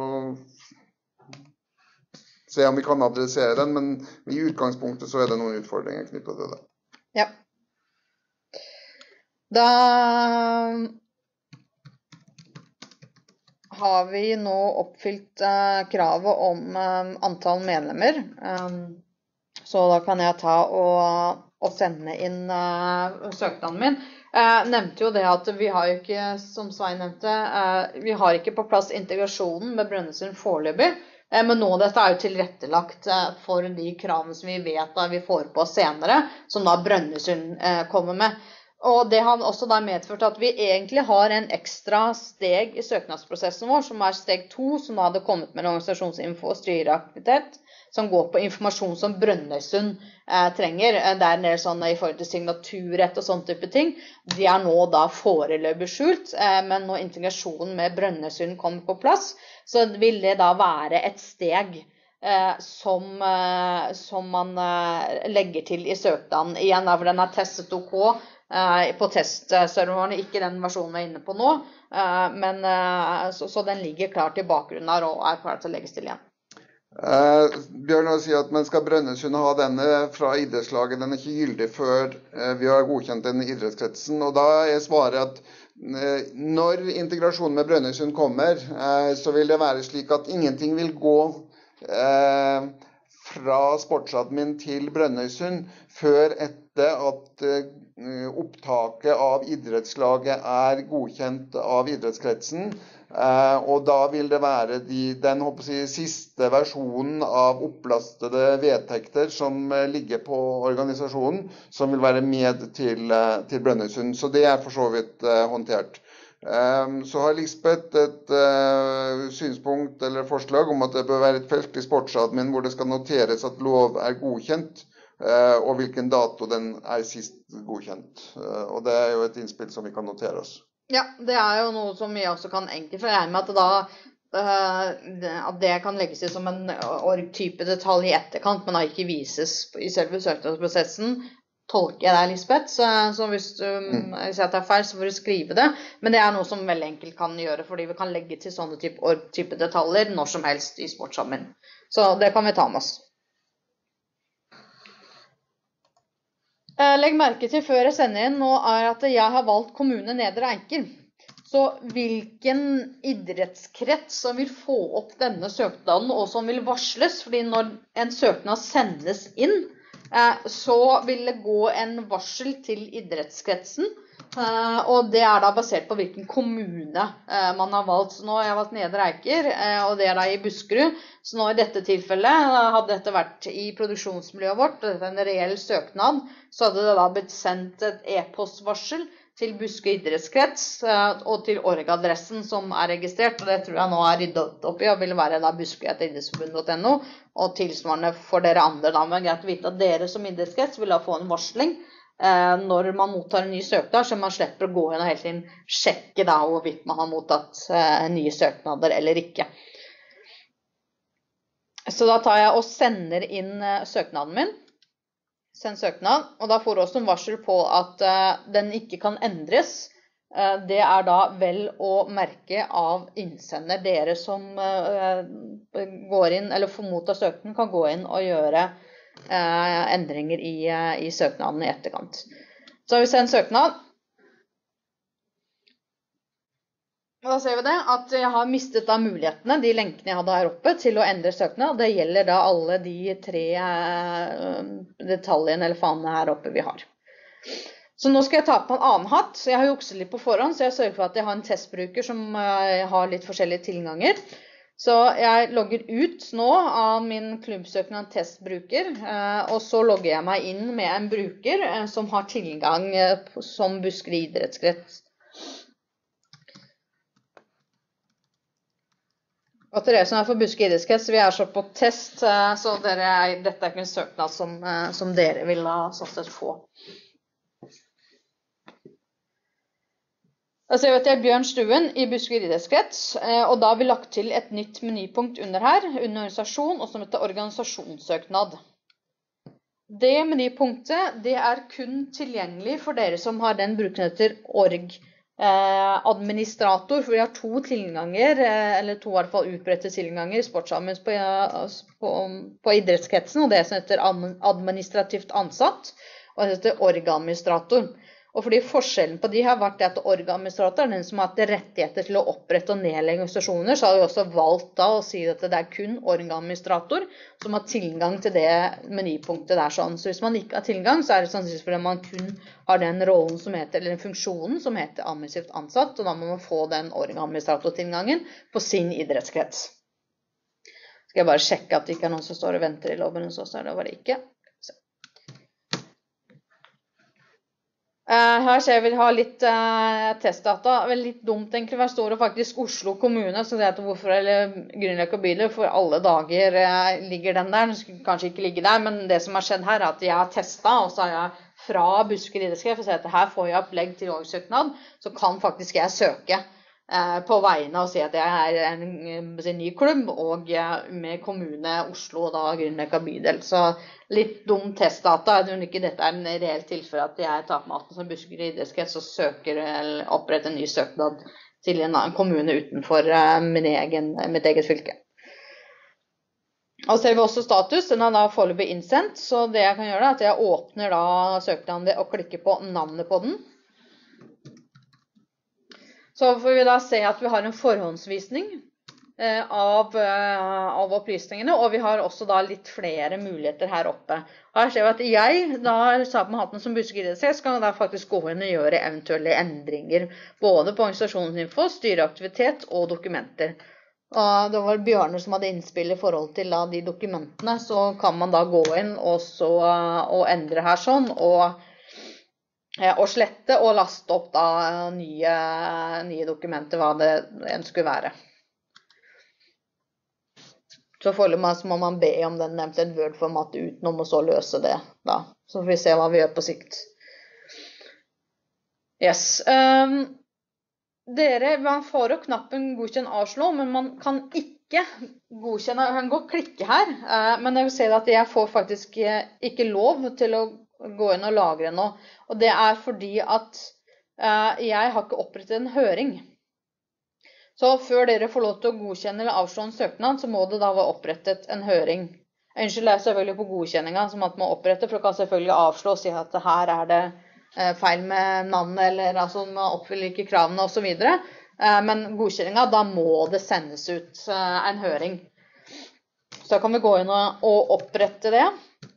se om vi kan adressere den, men i utgangspunktet så er det noen utfordringer knyttet til det. Ja. Da har vi nå oppfylt uh, kravet om uh, antall medlemmer. Um, så da kan jeg ta og, og sende inn uh, søknaden min. Jeg nevnte jo det at vi har jo ikke, som Svein nevnte, vi har ikke på plass integrasjonen med Brønnøysund foreløpig, men nå dette er jo tilrettelagt for de kravene som vi vet da vi får på senere, som da Brønnøysund kommer med. Og det har også da medført at vi egentlig har en ekstra steg i søknadsprosessen vår, som er steg to, som da hadde kommet med organisasjonsinfo og styreaktivitet, som går på informasjon som Brønnøysund eh, trenger. Det er en del sånn i forhold til signaturrett og sånne type ting. De er nå da foreløpig skjult, eh, men når integrasjonen med Brønnøysund kommer på plass, så vil det da være et steg eh, som, eh, som man eh, legger til i søknaden. Igjen da, for den er testet OK eh, på testserveren, ikke den versjonen vi er inne på nå, eh, men, eh, så, så den ligger klar til bakgrunnen her og er klar til å legges til igjen. Uh, Bjørn sier at man skal Brønnøysund ha denne fra idrettslaget, den er ikke gyldig før uh, vi har godkjent den i idrettskretsen, og da er svaret at uh, når integrasjonen med Brønnøysund kommer, uh, så vil det være slik at ingenting vil gå uh, fra sportsadmin til Brønnøysund før etter at uh, opptaket av idrettslaget er godkjent av idrettskretsen. Uh, og da vil det være de, den håper jeg, siste versjonen av opplastede vedtekter som uh, ligger på organisasjonen, som vil være med til, uh, til Brønnøysund. Så det er for så vidt uh, håndtert. Um, så har Lisbeth et uh, synspunkt eller forslag om at det bør være et felt i sportsadmin hvor det skal noteres at lov er godkjent, uh, og hvilken dato den er sist godkjent. Uh, og det er jo et innspill som vi kan notere oss. Ja, det er jo noe som vi også kan enkelt for regne med at, da, uh, at det kan legges til som en org-type detalj i etterkant, men da ikke vises i selve søknadsprosessen. Tolker jeg deg, Lisbeth, så, så hvis du um, sier at det er feil, så får du skrive det. Men det er noe som veldig enkelt kan gjøre, fordi vi kan legge til sånne type org-type detaljer når som helst i sportsadmin. Så det kan vi ta med oss. Legg merke til før jeg sender inn nå er at jeg har valgt kommune Nedre Eiker. Så hvilken idrettskrets som vil få opp denne søknaden og som vil varsles, fordi når en søknad sendes inn, så vil det gå en varsel til idrettskretsen, og det er da basert på hvilken kommune man har valgt. Så nå har jeg valgt Nedre Eiker, og det er da i Buskerud. Så nå i dette tilfellet hadde dette vært i produksjonsmiljøet vårt, dette er en reell søknad, så hadde det da blitt sendt et e-postvarsel til Buskerud idrettskrets og til org-adressen som er registrert, og det tror jeg nå er ryddet opp i, og vil være da buskerud punkt idrettsforbund punktum no, og tilsvarende for dere andre da, men greit å vite at dere som idrettskrets vil da få en varsling eh, når man mottar en ny søknad, så man slipper å gå inn og hele tiden sjekke da hvorvidt man har mottatt eh, nye søknader eller ikke. Så da tar jeg og sender inn eh, søknaden min. Send søknad, og da får du også en varsel på at uh, den ikke kan endres. Uh, det er da vel å merke av innsender. Dere som uh, går inn, eller får motta søknaden, kan gå inn og gjøre uh, endringer i, uh, i søknaden i etterkant. Så har vi sendt søknad. Og da ser vi det, at jeg har mistet da mulighetene, de lenkene jeg hadde her oppe, til å endre søknad. Det gjelder da alle de tre uh, detaljene eller fanene her oppe vi har. Så nå skal jeg ta på en annen hatt. Så jeg har jukset litt på forhånd, så jeg sørger for at jeg har en testbruker som uh, har litt forskjellige tilganger. Så jeg logger ut nå av min klubbsøknad testbruker, uh, og så logger jeg meg inn med en bruker uh, som har tilgang uh, som Buskerud idrettskrets. Og til dere som er for Buskerud idrettskrets, vi er så på test, så dere er, dette er ikke en søknad som, som dere vil ha sånn sett få. Da ser vi at det er Bjørn Stuen i Buskerud idrettskrets, og da har vi lagt til et nytt menypunkt under her, under organisasjon, og som heter organisasjonssøknad. Det menypunktet, det er kun tilgjengelig for dere som har den bruken etter org. Eh, administrator, for vi har to tilganger, eh, eller to i hvert fall utbredte tilganger i sportsadmin på, på, på idrettskretsen, og det som heter administrativt ansatt, og det heter org-administrator. Og fordi forskjellen på de har vært at org-administrator er den som har hatt rettigheter til å opprette og nedlegge organisasjoner, så har vi også valgt da å si at det er kun org-administrator som har tilgang til det menypunktet der sånn. Så hvis man ikke har tilgang, så er det sannsynligvis fordi man kun har den rollen som heter, eller den funksjonen som heter administrativt ansatt, og da må man få den org-administrator-tilgangen på sin idrettskrets. Skal jeg bare sjekke at det ikke er noen som står og venter i lobben, så er det bare ikke. Uh, her ser vi ha litt uh, testdata, vel litt dumt egentlig, for her står det faktisk Oslo kommune, så det heter hvorfor, eller Grünerløkka bydel, for alle dager uh, ligger den der, den skulle kanskje ikke ligge der, men det som har skjedd her er at jeg har testet, og så har jeg fra Buskerud idrettskrets, for å si at her får jeg opplegg til årssøknad, så kan faktisk jeg søke uh, på vegne og si at jeg er en, en, en ny klubb, og uh, med kommune Oslo, og da Grünerløkka bydel, så litt dum testdata, når ikke dette er en reell tilfelle at jeg tar på maten som Buskerud idrettskrets og søker eller oppretter en ny søknad til en annen kommune utenfor uh, min egen, mitt eget fylke. Og så ser vi også status, den er da foreløpig innsendt, så det jeg kan gjøre er at jeg åpner da søknaden ved å klikke på navnet på den. Så får vi da se at vi har en forhåndsvisning Av, av opplysningene, og vi har også da litt flere muligheter her oppe. Og her ser vi at jeg da sa på med hatten som Buskerud idrettskrets, skal da faktisk gå inn og gjøre eventuelle endringer, både på organisasjonsinfo, styreaktivitet og dokumenter. Og det var Bjørne som hadde innspill i forhold til da, de dokumentene, så kan man da gå inn og, så, og endre her sånn, og, og slette og laste opp da nye, nye dokumenter, hva det enn skulle være. Så foreløpig må man be om den nevnte en Word-format utenom og så løse det da. Så får vi se hva vi gjør på sikt. Yes. Um, dere, man får opp knappen godkjenn avslå, men man kan ikke godkjenne, man kan godt klikke her, uh, men jeg vil se at jeg får faktisk ikke lov til å gå inn og lagre noe. Og det er fordi at uh, jeg har ikke opprettet en høring. Så før dere får lov til å godkjenne eller avslå en søknad, så må det da være opprettet en høring. Unnskyld, det er selvfølgelig på godkjenninga som at man oppretter, for du kan selvfølgelig avslå og si at her er det feil med navnet, eller altså man oppfyller ikke kravene og så videre. Men godkjenninga, da må det sendes ut en høring. Så da kan vi gå inn og opprette det.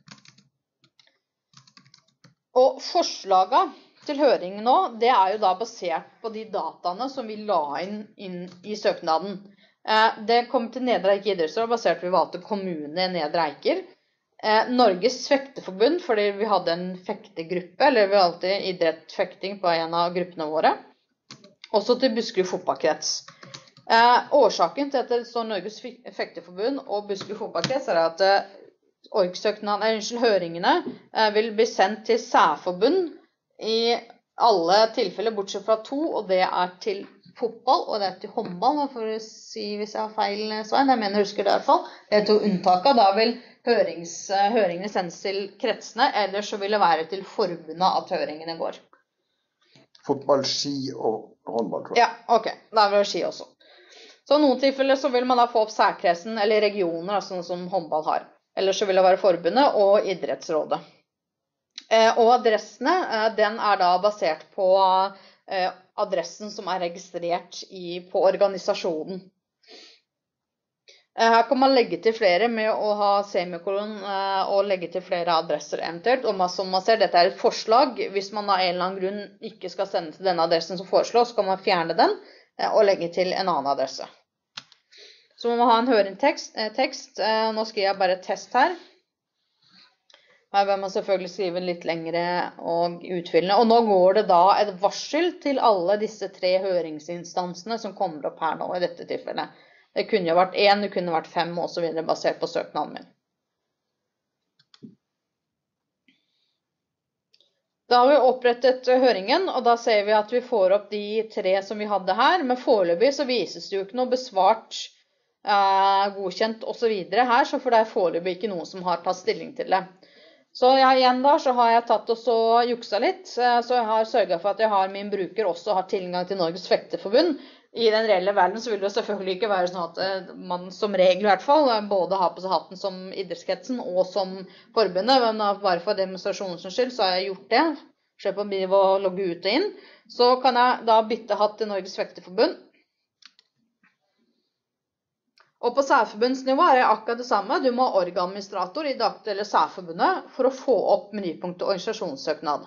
Og forslaget til høringen nå, det er jo da basert på de dataene som vi la inn, inn i søknaden. Det kom til Nedre Eiker idrettsråd, basert på vi valgte kommune Nedre Eiker. Eh, Norges fekteforbund, fordi vi hadde en fektegruppe, eller vi hadde alltid idrettfekting på en av gruppene våre. Også til Buskerud fotballkrets. Eh, årsaken til at det står Norges fekteforbund og Buskerud fotballkrets er at eh, orgsøknadene, unnskyld, høringene eh, vil bli sendt til særforbund i alle tilfeller, bortsett fra to, og det er til fotball, og det er til håndball, for å si hvis jeg har feil, Svein, jeg mener jeg husker det i hvert fall. Det er to unntaket, da vil hørings, høringene sendes til kretsene, eller så vil det være til forbundet at høringene går. Fotball, ski og håndball, tror jeg. Ja, ok, da vil det ski også. Så i noen tilfeller så vil man da få opp særkretsen, eller regioner, sånn som håndball har. Eller så vil det være forbundet og idrettsrådet. Eh, og adressene, eh, den er da basert på eh, adressen som er registrert i, på organisasjonen. Eh, her kan man legge til flere med å ha semikolon eh, og legge til flere adresser eventuelt. Og man, som man ser, dette er et forslag. Hvis man av en eller annen grunn ikke skal sende til denne adressen som foreslås, så kan man fjerne den eh, og legge til en annen adresse. Så må man ha en høringstekst. Eh, tekst. Eh, nå skriver jeg bare test her. Her vil man selvfølgelig skrive litt lengre og utfyllende. Og nå går det da et varsel til alle disse tre høringsinstansene som kommer opp her nå i dette tilfellet. Det kunne jo vært én, det kunne vært fem og så videre basert på søknaden min. Da har vi opprettet høringen, og da ser vi at vi får opp de tre som vi hadde her. Men foreløpig så vises det jo ikke noe besvart, eh, godkjent og så videre her, så for det er foreløpig ikke noen som har tatt stilling til det. Så jeg, igjen da, så har jeg tatt og så juksa litt, så jeg har sørget for at jeg har min bruker også har tilgang til Norges fekteforbund. I den reelle verden så vil det selvfølgelig ikke være sånn at man som regel i hvert fall både har på seg hatten som idrettskretsen og som forbundet, men bare for demonstrasjonens skyld så har jeg gjort det. Slipper å logge ut og inn. Så kan jeg da bytte hatt til Norges fekteforbund. Og på særforbundsnivå er det akkurat det samme. Du må ha orgaadministrator i det aktuelle særforbundet for å få opp menypunktet organisasjonssøknad.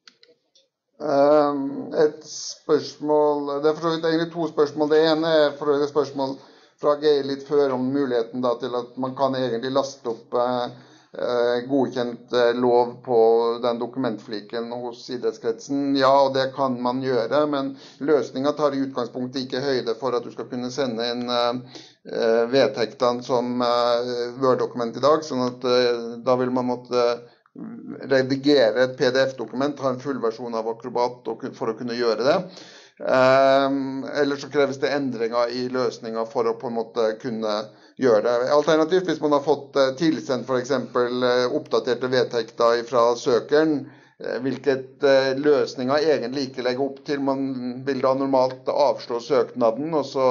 Um, et spørsmål, det er for så vidt egentlig to spørsmål. Det ene er for et spørsmål fra Geir litt før om muligheten da, til at man kan egentlig laste opp eh, godkjent eh, lov på den dokumentfliken hos idrettskretsen. Ja, og det kan man gjøre, men løsningen tar i utgangspunktet ikke høyde for at du skal kunne sende en eh, vedtektene som uh, Word-dokument i dag, sånn at uh, da vil man måtte redigere et P D F-dokument, ha en full versjon av Acrobat for å kunne gjøre det. Um, eller så kreves det endringer i løsninger for å på en måte kunne gjøre det. Alternativt, hvis man har fått uh, tilsendt for eksempel uh, oppdaterte vedtekter fra søkeren, uh, hvilket uh, løsninger egentlig ikke legger opp til. Man vil da normalt avslå søknaden, og så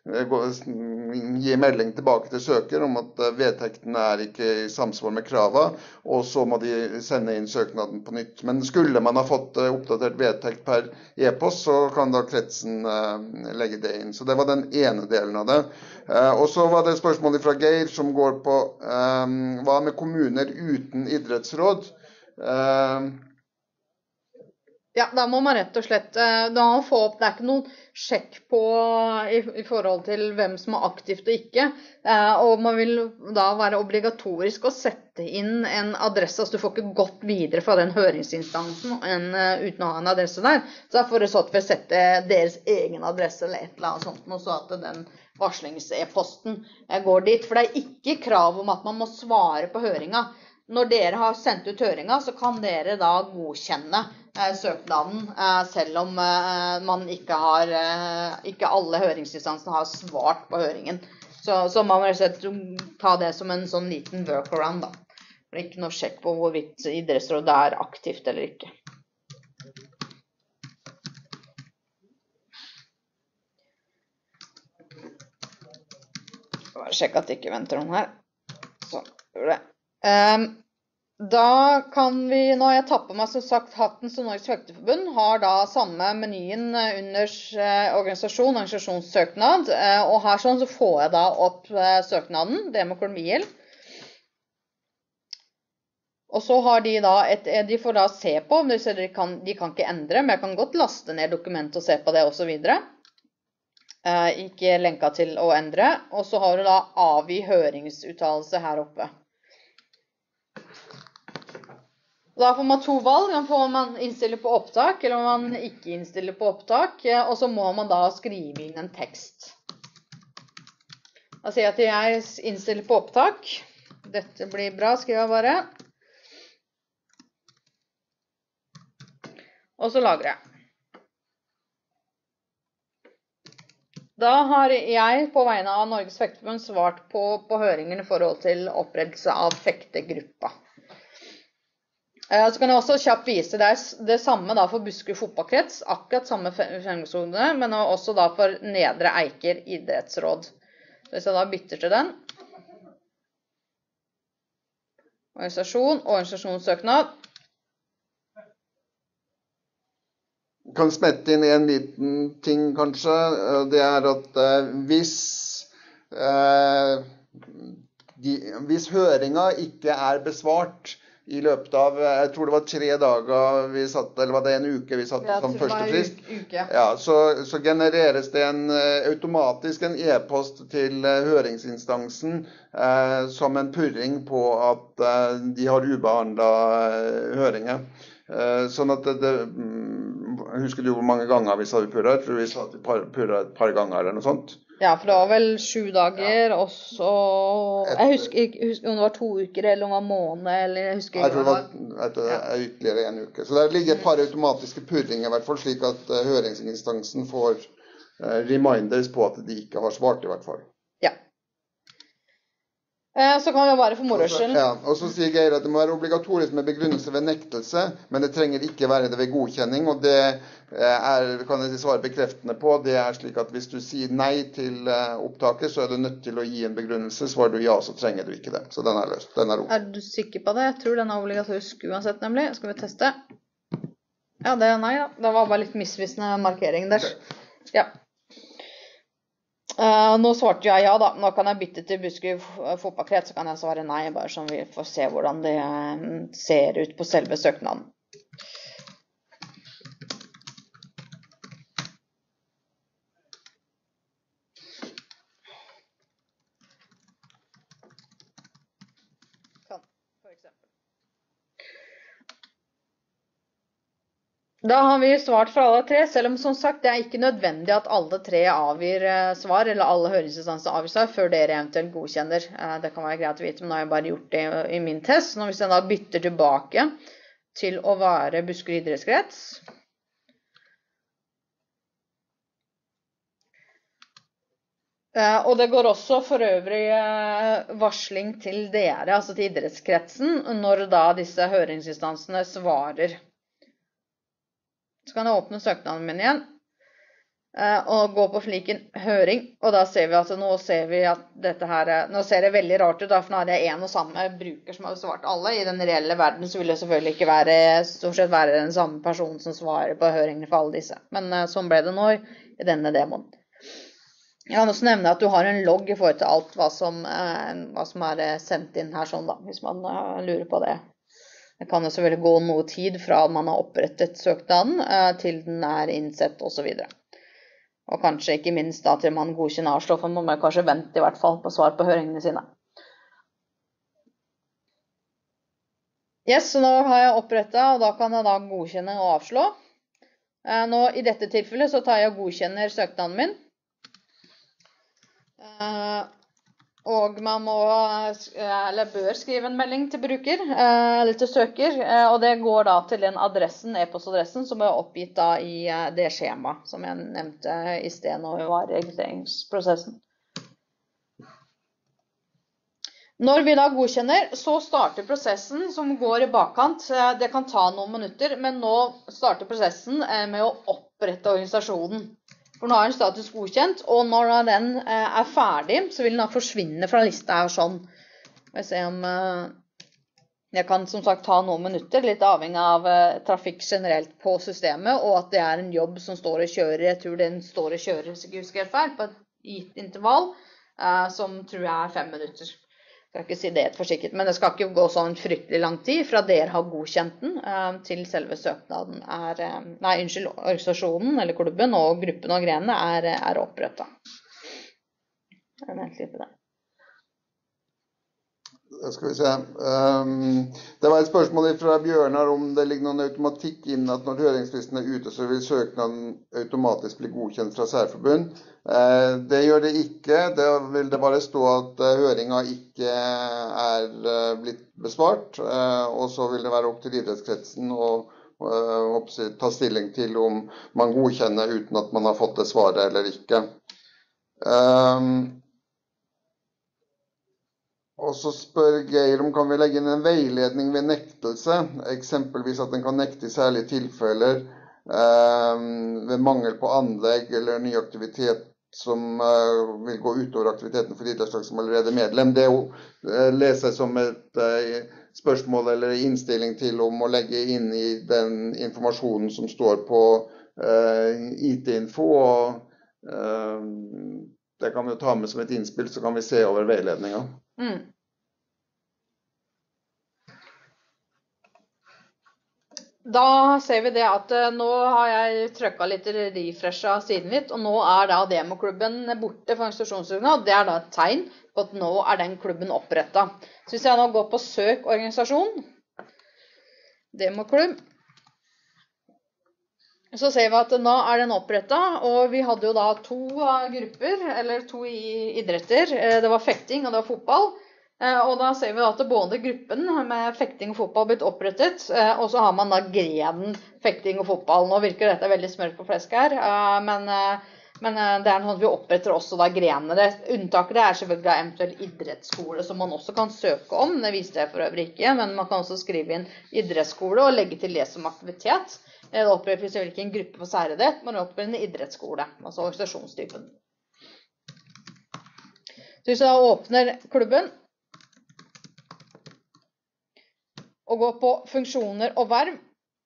gi melding tilbake til søker om at vedtekten er ikke i samsvar med kravet, og så må de sende inn søknaden på nytt. Men skulle man ha fått oppdatert vedtekt per e-post, så kan da kretsen legge det inn. Så det var den ene delen av det. Og så var det spørsmålet fra Geir som går på hva med kommuner uten idrettsråd? Ja, da må man rett og slett, da må man få opp, det er ikke noen sjekk på i, i forhold til hvem som er aktivt og ikke, og man vil da være obligatorisk å sette inn en adresse, altså du får ikke gått videre fra den høringsinstansen en, uten å ha en adresse der, så da får du sånn for å sette deres egen adresse eller et eller annet sånt, og så at den varslings-e-posten går dit, for det er ikke krav om at man må svare på høringa. Når dere har sendt ut høringa, så kan dere da godkjenne eh, søknaden, eh, selv om eh, man ikke har, eh, ikke alle høringsinstansene har svart på høringen. Så, så man må rett og slett ta det som en sånn liten workaround da. Det er ikke noe sjekk på hvorvidt idrettsrådet er aktivt eller ikke. Bare sjekke at det ikke venter noen her. Så gjør det. Um, da kan vi, nå har jeg tappet meg som sagt hatten som Norges fekteforbund, har da samme menyen under uh, organisasjon, organisasjonssøknad, uh, og her sånn så får jeg da opp uh, søknaden, det med kolmihjelp. Og så har de da, et, de får da se på, de kan, de kan ikke endre, men jeg kan godt laste ned dokumentet og se på det og så videre. Uh, ikke lenka til å endre, og så har du da avgi høringsuttalelse her oppe. Da får man to valg. Da får man innstille på opptak, eller man ikke innstille på opptak, og så må man da skrive inn en tekst. Da sier jeg at jeg innstiller på opptak. Dette blir bra, skriver jeg bare. Og så lagrer jeg. Da har jeg på vegne av Norges Fekteforbund svart på, på høringen i forhold til opprettelse av fektegruppa. Så kan jeg også kjapt vise det, det samme da for Buskerud fotballkrets, akkurat samme fremgangsordene, men også da for Nedre Eiker idrettsråd. Så hvis jeg da bytter til den, organisasjon, organisasjonssøknad. Kan smette inn en liten ting kanskje, det er at eh, hvis, eh, de, hvis høringen ikke er besvart i løpet av, jeg tror det var tre dager vi satt, eller var det en uke vi satt Ja, som første frist, uke. ja, så, så genereres det en, automatisk en e-post til høringsinstansen eh, som en purring på at eh, de har ubehandlet eh, høringer. Eh, sånn at det, det husker du hvor mange ganger vi sa vi purret? Jeg tror vi sa vi purret et par ganger eller noe sånt. Ja, for det var vel sju dager, ja. Og så... Jeg husker ikke husker om det var to uker, eller om det var måned, eller jeg husker ikke. Jeg tror det var, det er ytterligere en uke. Så det ligger et par automatiske purringer i hvert fall, slik at uh, høringsinstansen får uh, reminders på at de ikke har svart i hvert fall. Ja. Så kan vi bare få moro skyld. Ja, og så sier Geir at det må være obligatorisk med begrunnelse ved nektelse, men det trenger ikke være det ved godkjenning, og det er, kan jeg svare bekreftende på, det er slik at hvis du sier nei til opptaket, så er du nødt til å gi en begrunnelse. Svarer du ja, så trenger du ikke det. Så den er løst. Den er, er du sikker på det? Jeg tror den er obligatorisk uansett, nemlig. Skal vi teste? Ja, det er nei da. Det var bare litt misvisende markering der. Ja. Uh, nå svarte jeg ja da, nå kan jeg bytte til Buskerud fotballkrets, så kan jeg svare nei, bare så vi får se hvordan det ser ut på selve søknaden. Kan, for eksempel. Da har vi svart for alle tre, selv om som sagt det er ikke nødvendig at alle tre avgir svar, eller alle høringsinstanser avgir svar, før dere eventuelt godkjenner. Det kan være greit å vite, men nå har jeg bare gjort det i min test. Nå hvis jeg da bytter tilbake til å være Buskerud idrettskrets. Og det går også for øvrig varsling til dere, altså til idrettskretsen, når da disse høringsinstansene svarer. Så kan jeg åpne søknaden min igjen, og gå på fliken høring, og da ser vi at nå ser vi at dette her, nå ser det veldig rart ut, da, for nå er det en og samme bruker som har svart alle. I den reelle verden så vil det selvfølgelig ikke være, stort sett være den samme personen som svarer på høringene for alle disse. Men sånn ble det nå i denne demoen. Jeg kan også nevne at du har en logg i forhold til alt hva som, hva som er sendt inn her sånn da, hvis man lurer på det. Det kan jo selvfølgelig gå noe tid fra man har opprettet søknaden til den er innsett og så videre. Og kanskje ikke minst da til man godkjenner avslå, for man må kanskje vente i hvert fall på svar på høringene sine. Yes, så nå har jeg opprettet, og da kan jeg da godkjenne og avslå. Nå i dette tilfellet så tar jeg og godkjenner søknaden min. Og man må, eller bør skrive en melding til bruker, eller til søker, og det går da til den adressen, e-postadressen, som er oppgitt da i det skjema, som jeg nevnte i sted når vi var i registreringsprosessen. Når vi da godkjenner, så starter prosessen som går i bakkant. Det kan ta noen minutter, men nå starter prosessen med å opprette organisasjonen. For nå er den status godkjent, og når den er ferdig, så vil den da forsvinne fra lista her sånn. Jeg ser om jeg kan som sagt ta noen minutter, litt avhengig av trafikk generelt på systemet, og at det er en jobb som står og kjører. Jeg tror den står og kjører, hvis jeg ikke husker helt feil, på et gitt intervall, som tror jeg er fem minutter. Jeg skal ikke si det helt forsikret, men det skal ikke gå sånn fryktelig lang tid fra dere har godkjent den til selve søknaden er, nei, unnskyld, organisasjonen eller klubben og gruppen og grenene er, er opprettet. Jeg venter litt på det. Da skal vi se. Um, det var et spørsmål fra Bjørnar om det ligger noen automatikk inn at når høringsfristen er ute, så vil søknaden automatisk bli godkjent fra særforbund. Uh, det gjør det ikke. Det vil det bare stå at uh, høringen ikke er uh, blitt besvart, uh, og så vil det være opp til idrettskretsen å uh, ta stilling til om man godkjenner uten at man har fått det svaret eller ikke. Um, Og så spør Geir om kan vi legge inn en veiledning ved nektelse, eksempelvis at den kan nekte i særlige tilfeller eh, ved mangel på anlegg eller ny aktivitet som eh, vil gå utover aktiviteten for idrettslag som allerede er medlem. Det eh, leser jeg som et eh, spørsmål eller innstilling til om å legge inn i den informasjonen som står på eh, I T-info, og eh, det kan vi jo ta med som et innspill, så kan vi se over veiledningen. Mm. Da ser vi det at uh, nå har jeg trykket litt refresha siden litt, og nå er da demoklubben borte for institusjonssøknad. Det er da et tegn på at nå er den klubben opprettet. Så hvis jeg nå går på søk organisasjon, demoklubb, så ser vi at nå er den opprettet, og vi hadde jo da to grupper, eller to idretter. Det var fekting og det var fotball. Og da ser vi at både gruppen med fekting og fotball har blitt opprettet, og så har man da grenen fekting og fotball. Nå virker dette veldig smør på flesk her, men, men det er sånn at vi oppretter også da grenene. Unntaket er selvfølgelig da eventuell idrettsskole, som man også kan søke om. Det viste jeg for øvrig ikke, men man kan også skrive inn idrettsskole og legge til det som aktivitet. Det oppretter selvfølgelig ikke en gruppe for særlighet, men det oppretter en idrettsskole, altså organisasjonstypen. Så hvis jeg åpner klubben, og gå på funksjoner og verv.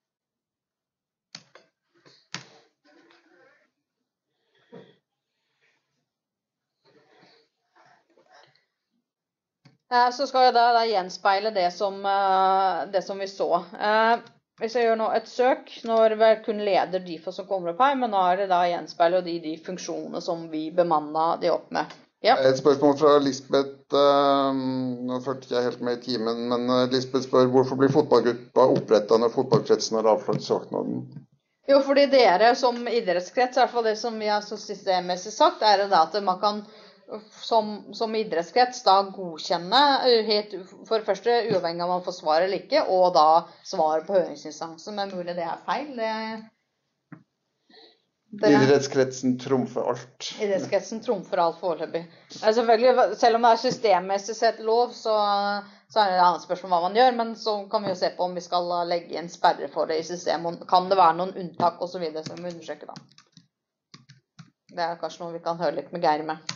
Så skal jeg da, da gjenspeile det som, det som vi så. Hvis jeg gjør nå et søk, nå er det kun leder D I F O som kommer opp her, men nå er det da gjenspeile de, de funksjonene som vi bemannet de opp med. Ja. Et spørsmål fra Lisbeth, uh, nå følte ikke jeg helt med i timen, men uh, Lisbeth spør hvorfor blir fotballgruppa opprettet når fotballkretsen har avslått søknaden? Jo, fordi dere som idrettskrets, i hvert fall det som vi har så systemmessig sagt, er det da at man kan som, som idrettskrets da godkjenne, helt, for det første uavhengig av om man får svar eller ikke, og da svar på høringsinstansen, men mulig det er feil, det Dere... Idrettskretsen trumfer alt. Idrettskretsen trumfer alt foreløpig. Selvfølgelig, selv om det er systemmessig sett lov, så, så er det et annet spørsmål hva man gjør, men så kan vi jo se på om vi skal legge en sperre for det i systemet. Kan det være noen unntak og så videre som vi undersøker da? Det er kanskje noe vi kan høre litt med Geir med.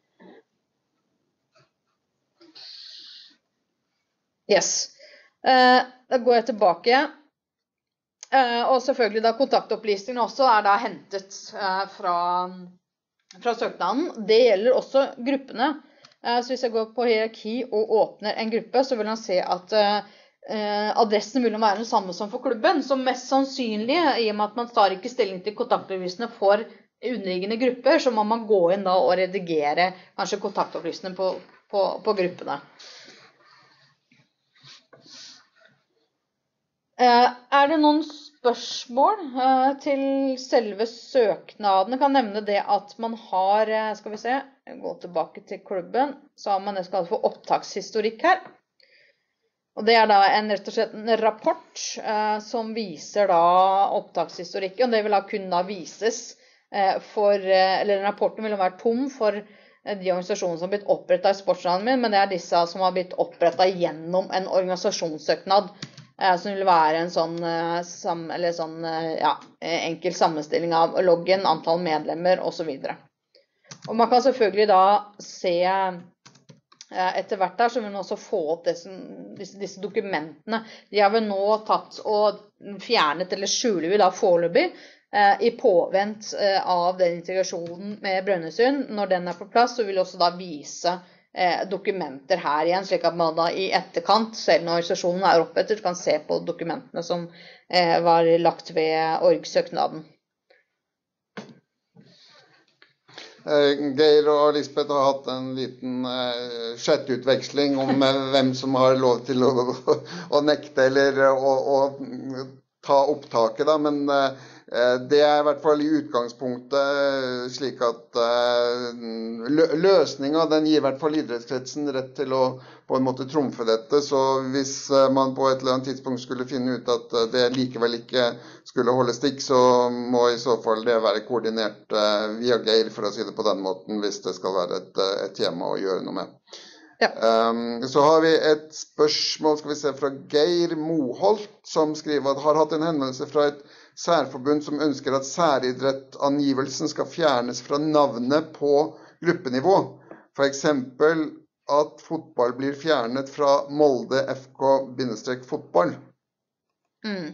Yes. Eh, da går jeg tilbake. Uh, og selvfølgelig da kontaktopplysningen også er da hentet uh, fra, fra søknaden. Det gjelder også gruppene. Uh, så hvis jeg går på hierarki og åpner en gruppe, så vil man se at uh, uh, adressen vil være den samme som for klubben. Så mest sannsynlig, i og med at man tar ikke stilling til kontaktopplysningene for underliggende grupper, så må man gå inn da og redigere kanskje kontaktopplysningene på, på, på gruppene. Uh, er det noen spørsmål uh, til selve søknaden? Jeg kan nevne det at man har, uh, skal vi se, gå tilbake til klubben, så har man det skal få opptakshistorikk her. Og det er da en, rett og slett en rapport uh, som viser da opptakshistorikken, og det vil da kunne da vises uh, for, uh, eller rapporten vil være tom for uh, de organisasjonene som har blitt opprettet i sportsdagen min, men det er disse som har blitt opprettet gjennom en organisasjonssøknad, som vil være en sånn, eller sånn ja, enkel sammenstilling av loggen, antall medlemmer og så videre. Og man kan selvfølgelig da se etter hvert der, så vil man også få opp disse, disse, disse dokumentene. De har vi nå tatt og fjernet, eller skjuler vi da foreløpig, i påvent av den integrasjonen med Brønnøysund. Når den er på plass, så vil også da vise dokumenter her igjen, slik at man da i etterkant, selv når organisasjonen er opprettet, kan se på dokumentene som eh, var lagt ved org-søknaden. Geir og Lisbeth har hatt en liten uh, chatutveksling om uh, hvem som har lov til å, å, å nekte eller å, å ta opptaket da, men uh, det er i hvert fall i utgangspunktet slik at uh, løsningen den gir i hvert fall idrettskretsen rett til å på en måte trumfe dette, så hvis uh, man på et eller annet tidspunkt skulle finne ut at uh, det likevel ikke skulle holde stikk, så må i så fall det være koordinert uh, via Geir, for å si det på den måten, hvis det skal være et, et tema å gjøre noe med. Ja. Um, så har vi et spørsmål, skal vi se, fra Geir Moholt, som skriver at har hatt en henvendelse fra et særforbund som ønsker at særidrettangivelsen skal fjernes fra navnet på gruppenivå. For eksempel at fotball blir fjernet fra Molde F K-fotball. Mm.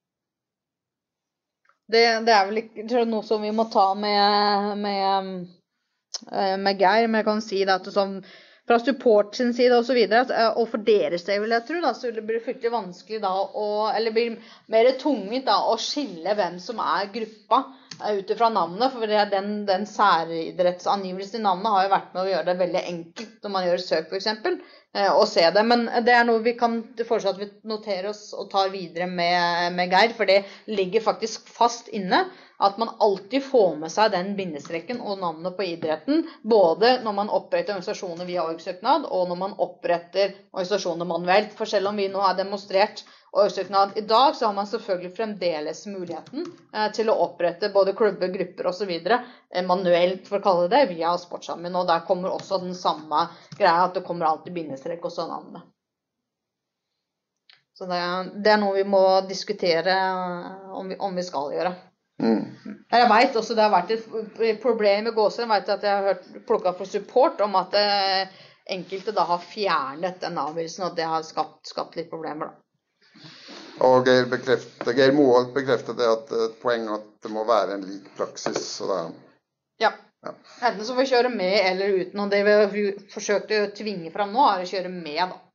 Det, det er vel ikke noe som vi må ta med, med, med Geir, men jeg kan si det at det som fra support sin side og så videre, og for deres del vil jeg tro, da, så det blir fryktelig vanskelig da, å, eller blir mer tungvint da, å skille hvem som er gruppa utifra navnet, for den, den særidrettsangivelsen i navnet har jo vært med å gjøre det veldig enkelt når man gjør søk for eksempel, å se det, men det er noe vi kan foreslå at vi noterer oss og tar videre med, med Geir, for det ligger faktisk fast inne, at man alltid får med seg den bindestreken og navnet på idretten, både når man oppretter organisasjoner via orgsøknad, og når man oppretter organisasjoner manuelt. For selv om vi nå har demonstrert orgsøknad i dag, så har man selvfølgelig fremdeles muligheten eh, til å opprette både klubber, grupper og så videre, eh, manuelt for å kalle det, via Sportsammen. Og der kommer også den samme greia, at det kommer alltid bindestrek og så navnet. Så det, det er noe vi må diskutere om vi, om vi skal gjøre. Mm. Jeg vet også det har vært et problem med Gåser. Jeg vet at jeg har hørt plukket for support om at eh, enkelte da har fjernet den avgjørelsen, og det har skapt, skapt litt problemer da. Og Geir, bekreftet, Geir Moholt bekreftet det at et poeng at det må være en lik praksis. Så da, ja. Ja, enten så får vi kjøre med eller uten, og det vi forsøkte å tvinge fram nå er å kjøre med da.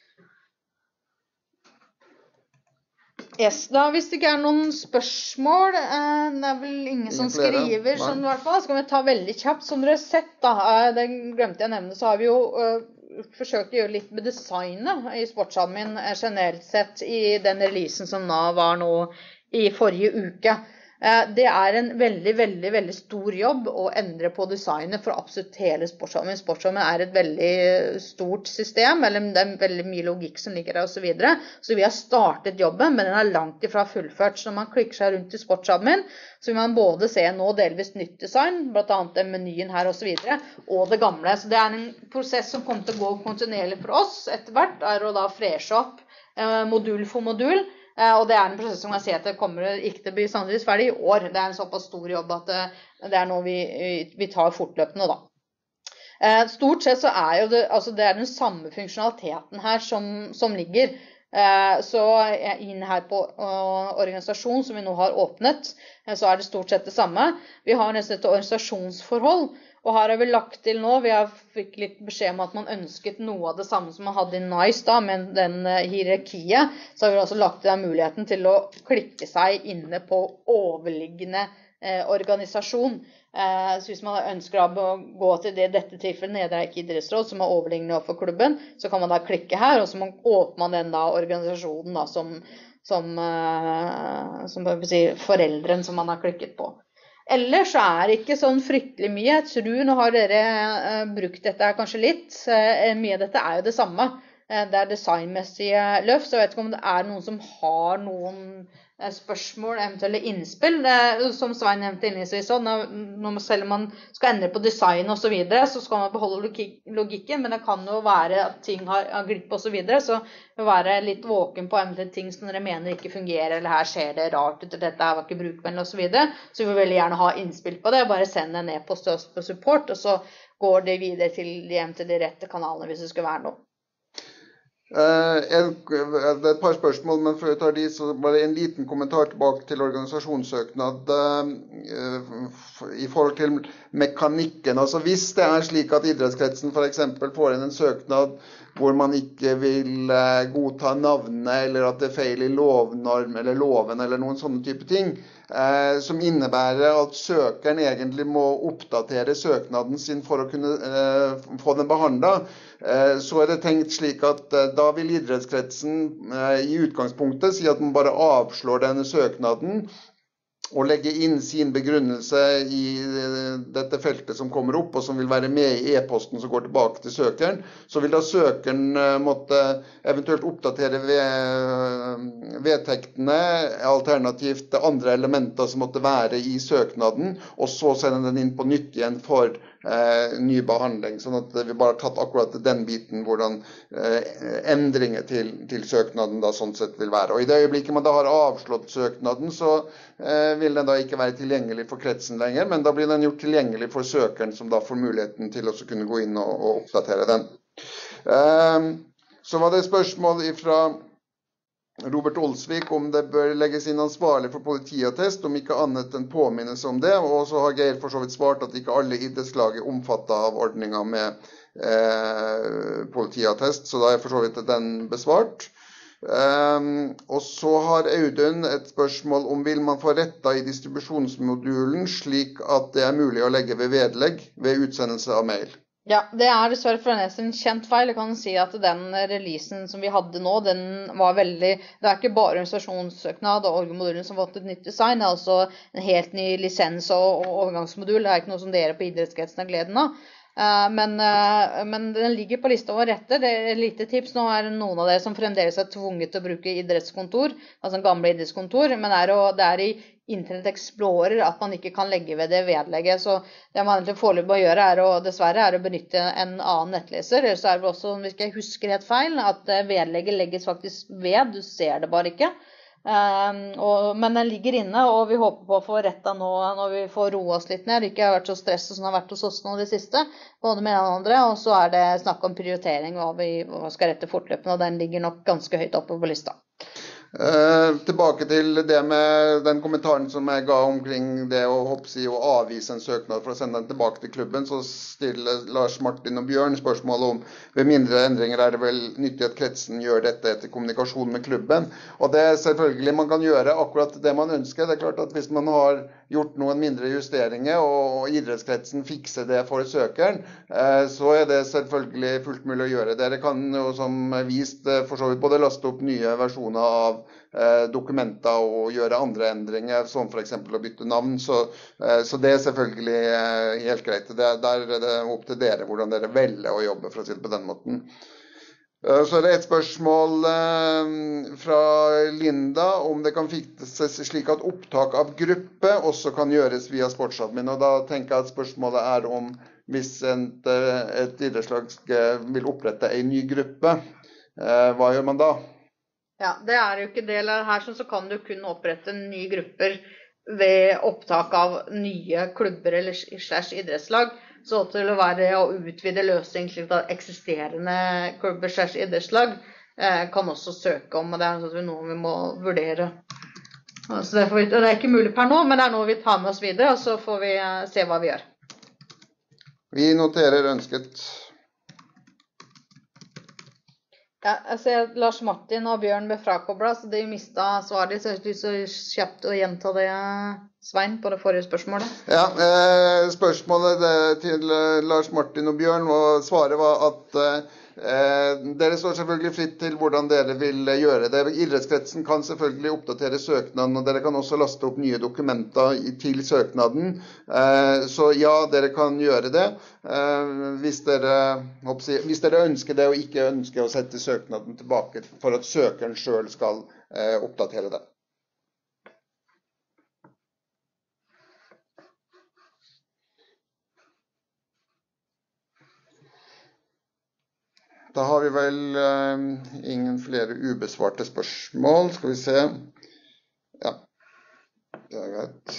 Yes, da hvis det ikke er noen spørsmål, eh, det er vel ingen som skriver, sånn i hvert fall, så kan vi ta veldig kjapt, som dere har sett da, eh, det glemte jeg å nevne, så har vi jo eh, forsøkt å gjøre litt med designet i Sportsammen eh, generelt sett i den releasen som da var nå i forrige uke. Det er en veldig, veldig, veldig stor jobb å endre på designet for absolutt hele Sportsammen. Sportsammen er et veldig stort system, eller det er veldig mye logikk som ligger der og så videre. Så vi har startet jobben, men den er langt ifra fullført. Så når man klikker seg rundt i Sportsammen, så vil man både se nå delvis nytt design, blant annet den menyen her og så videre, og det gamle. Så det er en prosess som kommer til å gå kontinuerlig for oss etter hvert, er å da freshe opp eh, modul for modul. Og det er en prosess som jeg ser at det kommer ikke til å bli sannsynligvis ferdig i år. Det er en såpass stor jobb at det er noe vi, vi tar fortløpende da. Stort sett så er jo det, altså det er den samme funksjonaliteten her som, som ligger. Så inn her på organisasjon som vi nå har åpnet, så er det stort sett det samme. Vi har nesten et organisasjonsforhold. Og her har vi lagt til nå, vi har fikk litt beskjed om at man ønsket noe av det samme som man hadde i NICE da, med den hierarkiet, så har vi også lagt til den muligheten til å klikke seg inne på overliggende eh, organisasjon. Eh, så hvis man ønsker å gå til det, dette tilfellet Nedre idrettsråd, som er overliggende for klubben, så kan man da klikke her, og så åpner man den da organisasjonen da, som, som, eh, som si, foreldren som man har klikket på. Ellers så er det ikke sånn fryktelig mye. Jeg tror nå har dere uh, brukt dette her kanskje litt. Uh, mye av dette er jo det samme. Uh, det er designmessige løft, så jeg vet ikke om det er noen som har noen uh, spørsmål, eventuelle innspill. Uh, som Svein nevnte innledningsvis, når, når selv man skal endre på design og så videre, så skal man beholde logikken, men det kan jo være at ting har, har glipp og så videre, så være litt våken på eventuelle ting som dere mener ikke fungerer, eller her ser det rart ut, dette her var ikke brukvennlig og så videre, så vi vil veldig gjerne ha innspill på det, bare send en e-post til oss på support, og så går det videre til, hjem til de rette kanalene hvis det skal være noe. Uh, en, det er et par spørsmål, men før jeg tar de, så bare en liten kommentar tilbake til organisasjonssøknad uh, uh, i forhold til mekanikken. Altså hvis det er slik at idrettskretsen for eksempel får inn en søknad hvor man ikke vil eh, godta navnet, eller at det er feil i lovnorm eller loven, eller noen sånne type ting, eh, som innebærer at søkeren egentlig må oppdatere søknaden sin for å kunne eh, få den behandlet. Eh, så er det tenkt slik at eh, da vil idrettskretsen eh, i utgangspunktet si at man bare avslår denne søknaden, og legge inn sin begrunnelse i dette feltet som kommer opp, og som vil være med i e-posten som går tilbake til søkeren. Så vil da søkeren måtte eventuelt oppdatere vedtektene, alternativt andre elementer som måtte være i søknaden, og så sende den inn på nytt igjen for eh, ny behandling. Sånn at vi bare har tatt akkurat den biten, hvordan eh, endringer til, til søknaden da sånn sett vil være. Og i det øyeblikket man da har avslått søknaden, så eh, vil den da ikke være tilgjengelig for kretsen lenger, men da blir den gjort tilgjengelig for søkeren, som da får muligheten til å kunne gå inn og, og oppdatere den. Um, så var det spørsmål fra Robert Olsvik om det bør legges inn ansvarlig for politiattest, om ikke annet enn påminnelse om det, og så har Geir for så vidt svart at ikke alle idrettslag er omfattet av ordningen med eh, politiattest, så da er for så vidt den besvart. Um, og så har Audun et spørsmål om vil man få rettet i distribusjonsmodulen slik at det er mulig å legge ved vedlegg ved utsendelse av mail. Ja, det er dessverre for en kjent feil. Jeg kan si at den releasen som vi hadde nå, den var veldig, det er ikke bare organisasjonssøknad og org-modulen som har fått et nytt design, det er altså en helt ny lisens og, og overgangsmodul. Det er ikke noe som dere på idrettskretsen har gleden av. Men, men den ligger på lista over retter. Det er et lite tips. Nå er det noen av dere som fremdeles er tvunget til å bruke idrettskontor, altså en gamle idrettskontor, men er å, det er i Internet Explorer at man ikke kan legge ved det vedlegget. Så det man egentlig foreløpig må gjøre er å, dessverre, er å benytte en annen nettleser. Ellers er det også, hvis jeg husker helt feil, at vedlegget legges faktisk ved, du ser det bare ikke. Um, og, men den ligger inne, og vi håper på å få rettet nå når vi får roe oss litt ned. Det ikke har vært så stresset som det har vært hos oss nå det siste, både med den andre, og så er det snakk om prioritering hva vi hva skal rette fortløpende, og den ligger nok ganske høyt oppe på lista. Eh, tilbake til det med den kommentaren som jeg ga omkring det å, hoppsi, å avvise en søknad for å sende den tilbake til klubben, så stiller Lars Martin og Bjørn spørsmål om ved mindre endringer er det vel nyttig at kretsen gjør dette etter kommunikasjon med klubben. Og det er selvfølgelig man kan gjøre akkurat det man ønsker. Det er klart at hvis man har gjort noen mindre justeringer og idrettskretsen fikser det for søkeren, eh, så er det selvfølgelig fullt mulig å gjøre. Dere kan jo som vist for så vidt både laste opp nye versjoner av dokumenter og gjøre andre endringer, som for eksempel å bytte navn, så, så det er selvfølgelig helt greit. Det, der er det opp til dere hvordan dere velger å jobbe, for å si det på den måten. Så er det et spørsmål fra Linda om det kan fikses slik at opptak av gruppe også kan gjøres via sportsadmin, og da tenker jeg at spørsmålet er om hvis et, et idrettslag vil opprette en ny gruppe, hva gjør man da? Ja, det er jo ikke del av her, så kan du kun opprette nye grupper ved opptak av nye klubber eller slags idrettslag. Så til å være å utvide løsning slik at eksisterende klubber slags idrettslag eh, kan også søke om, og det er noe vi må vurdere. Altså det, er vi, det er ikke mulig per nå, men det er noe vi tar med oss videre, og så får vi eh, se hva vi gjør. Vi noterer ønsket. Ja, jeg ser at Lars Martin og Bjørn ble frakoblet, så de mistet svaret. Så jeg har så kjapt å gjenta det, Svein, på det forrige spørsmålet. Ja, eh, spørsmålet til Lars Martin og Bjørn, og svaret var at eh, dere står selvfølgelig fritt til hvordan dere vil gjøre det. Idrettskretsen kan selvfølgelig oppdatere søknaden, og dere kan også laste opp nye dokumenter til søknaden. Eh, så ja, dere kan gjøre det. Eh, hvis, dere, hvis dere ønsker det og ikke ønsker å sette søknaden tilbake for at søkeren selv skal eh, oppdatere det. Da har vi vel eh, ingen flere ubesvarte spørsmål. Skal vi se. Ja, det er greit.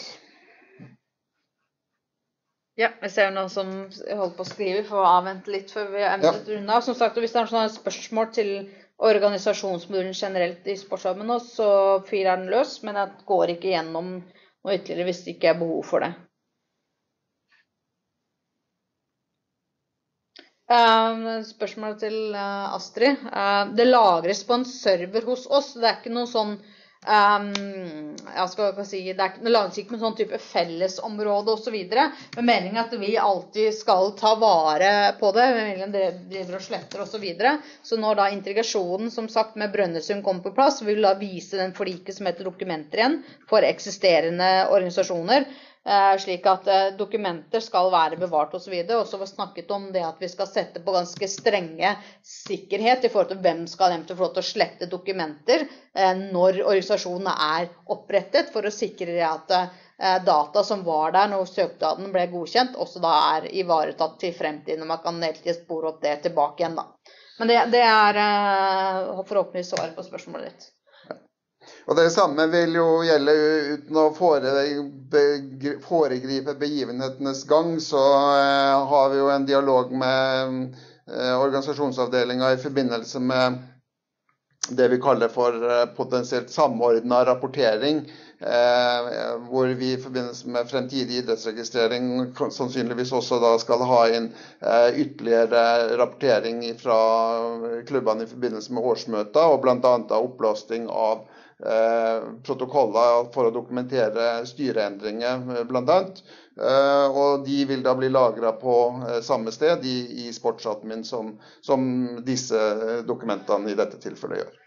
Ja, vi ser noen som holder på å skrive for å avvente litt før vi endret ja. Unna. Som sagt, hvis det er sånne spørsmål til organisasjonsmodulen generelt i sportsadmin, så fyrer den løs, men jeg går ikke gjennom noe ytterligere hvis det ikke er behov for det. Um, spørsmålet til uh, Astrid. Uh, det lagres på en server hos oss. Det er ikke noe sånn, um, jeg skal ikke si, det, er, det lages ikke med sånn type fellesområde og så videre. Men meningen er at vi alltid skal ta vare på det. Meningen driver og sletter og så videre. Så når da integrasjonen, som sagt, med Brønnøysund kommer på plass, vil da vise den forliket som heter dokumenter igjen for eksisterende organisasjoner. Eh, slik at eh, dokumenter skal være bevart og så videre. Og så har vi snakket om det at vi skal sette på ganske strenge sikkerhet i forhold til hvem skal eventuelt få lov til å slette dokumenter eh, når organisasjonene er opprettet, for å sikre at eh, data som var der når søknaden ble godkjent, også da er ivaretatt til fremtiden, og man kan helt til spore opp det tilbake igjen da. Men det, det er eh, forhåpentligvis svar på spørsmålet ditt. Og det samme vil jo gjelde uten å foregripe begivenhetenes gang, så eh, har vi jo en dialog med eh, organisasjonsavdelingen i forbindelse med det vi kaller for eh, potensielt samordnet rapportering, eh, hvor vi i forbindelse med fremtidig idrettsregistrering sannsynligvis også da skal ha inn eh, ytterligere rapportering fra klubbene i forbindelse med årsmøter, og blant annet opplasting av Eh, protokoller for å dokumentere styreendringer blant annet, eh, og de vil da bli lagret på eh, samme sted i, i sportsadmin som, som disse dokumentene i dette tilfellet gjør.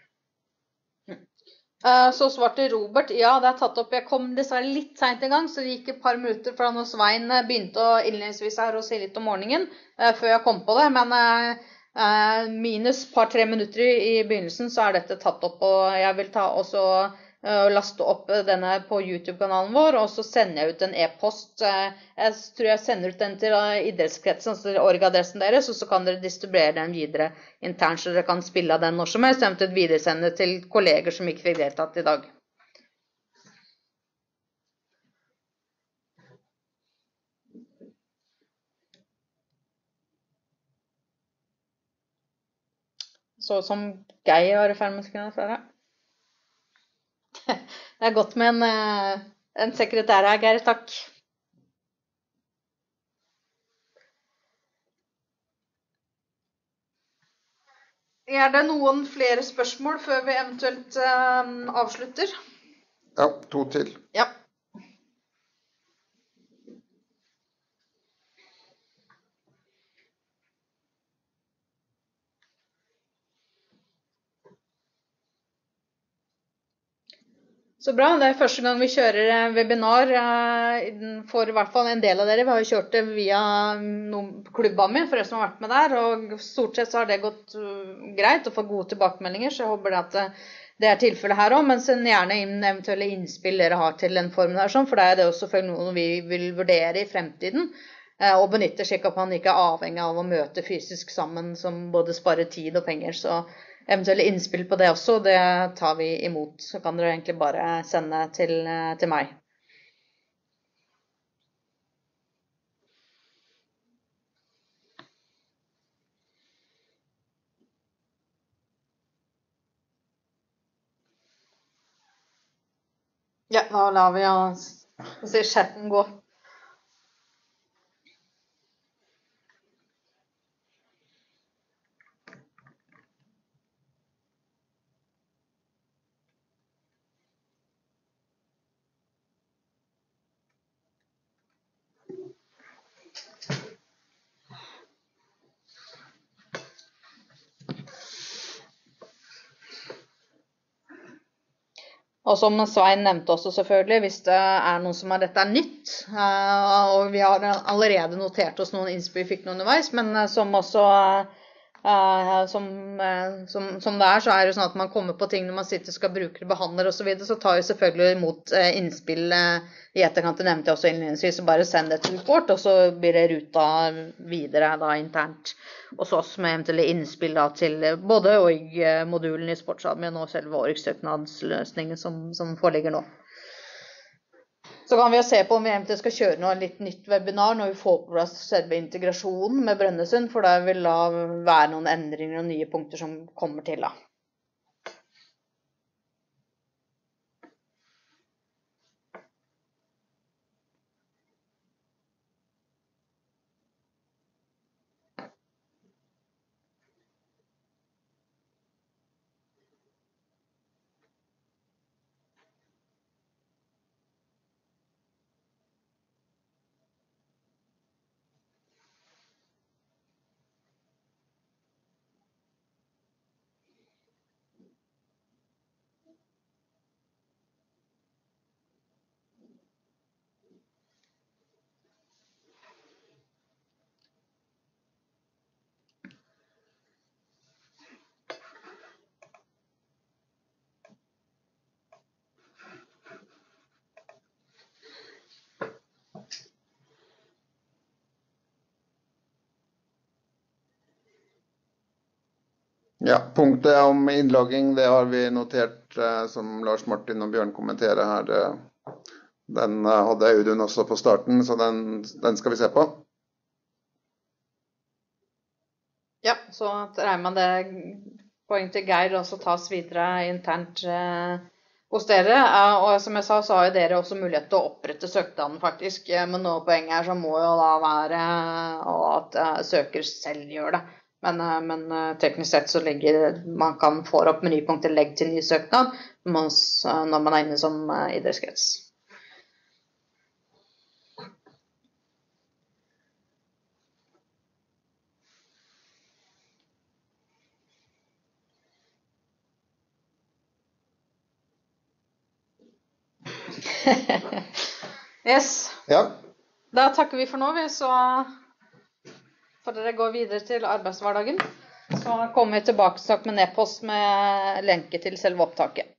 Uh, så svarte Robert, ja, det er tatt opp. Jeg kom dessverre litt sent en gang, så det gikk et par minutter fra når Svein begynte å innledningsvis her og si litt om morgenen, uh, før jeg kom på det, men uh, Uh, minus par-tre minutter i, i begynnelsen så er dette tatt opp, og jeg vil ta også uh, laste opp denne på YouTube-kanalen vår, og så sender jeg ut en e-post. Uh, jeg tror jeg sender ut den til uh, idrettskretsen, altså org-adressen deres, og så kan dere distribuere den videre internt, så dere kan spille av den når som helst, eventuelt videresende til kolleger som ikke fikk deltatt i dag. Så som Geir var i ferd med å skrive fra deg. Det er godt med en, en sekretær her, Geir, takk. Er det noen flere spørsmål før vi eventuelt uh, avslutter? Ja, to til. Ja. Så bra, det er første gang vi kjører webinar for i hvert fall en del av dere. Vi har jo kjørt det via klubba mi, for dere som har vært med der, og stort sett så har det gått greit å få gode tilbakemeldinger, så jeg håper at det er tilfellet her også, men send gjerne inn eventuelle innspill dere har til den formen her, for det er det også selvfølgelig noe vi vil vurdere i fremtiden, og benytte slik at man ikke er avhengig av å møte fysisk sammen, som både sparer tid og penger, så eventuelle innspill på det også, det tar vi imot. Så kan dere egentlig bare sende til, til meg. Ja, da lar vi se chatten gå. Og som Svein nevnte også selvfølgelig, hvis det er noen som har dette er nytt, og vi har allerede notert oss noen innspill vi fikk noen underveis, men som også, som, som, som det er, så er det sånn at man kommer på ting når man sitter og skal bruke det, behandler og så videre, så tar vi selvfølgelig imot innspill i etterkant. Det nevnte jeg også innledningsvis, så bare send det til vårt, og så blir det ruta videre da internt hos oss med eventuelle innspill da, til både O R G-modulen i sportsadmin og selve O R G-søknadsløsningen som, som foreligger nå. Så kan vi jo se på om vi eventuelt skal kjøre noe litt nytt webinar når vi får på plass selve integrasjonen med Brønnøysund, for det vil da være noen endringer og nye punkter som kommer til da. Ja, punktet om innlogging, det har vi notert eh, som Lars Martin og Bjørn kommenterer her. Det, den eh, hadde Audun også på starten, så den, den skal vi se på. Ja, så regner man det poeng til Geir også tas videre internt eh, hos dere. Eh, og som jeg sa, så har jo dere også mulighet til å opprette søknaden faktisk. Eh, men noe poeng her så må jo da være eh, at eh, søker selv gjør det. Men, men teknisk sett så ligger, man kan få opp menypunktet legg til ny søknad når man er inne som idrettskrets. Yes. Ja. Da takker vi for nå, så for dere går videre til arbeidshverdagen. Så kommer vi tilbake med en e-post med lenke til selve opptaket.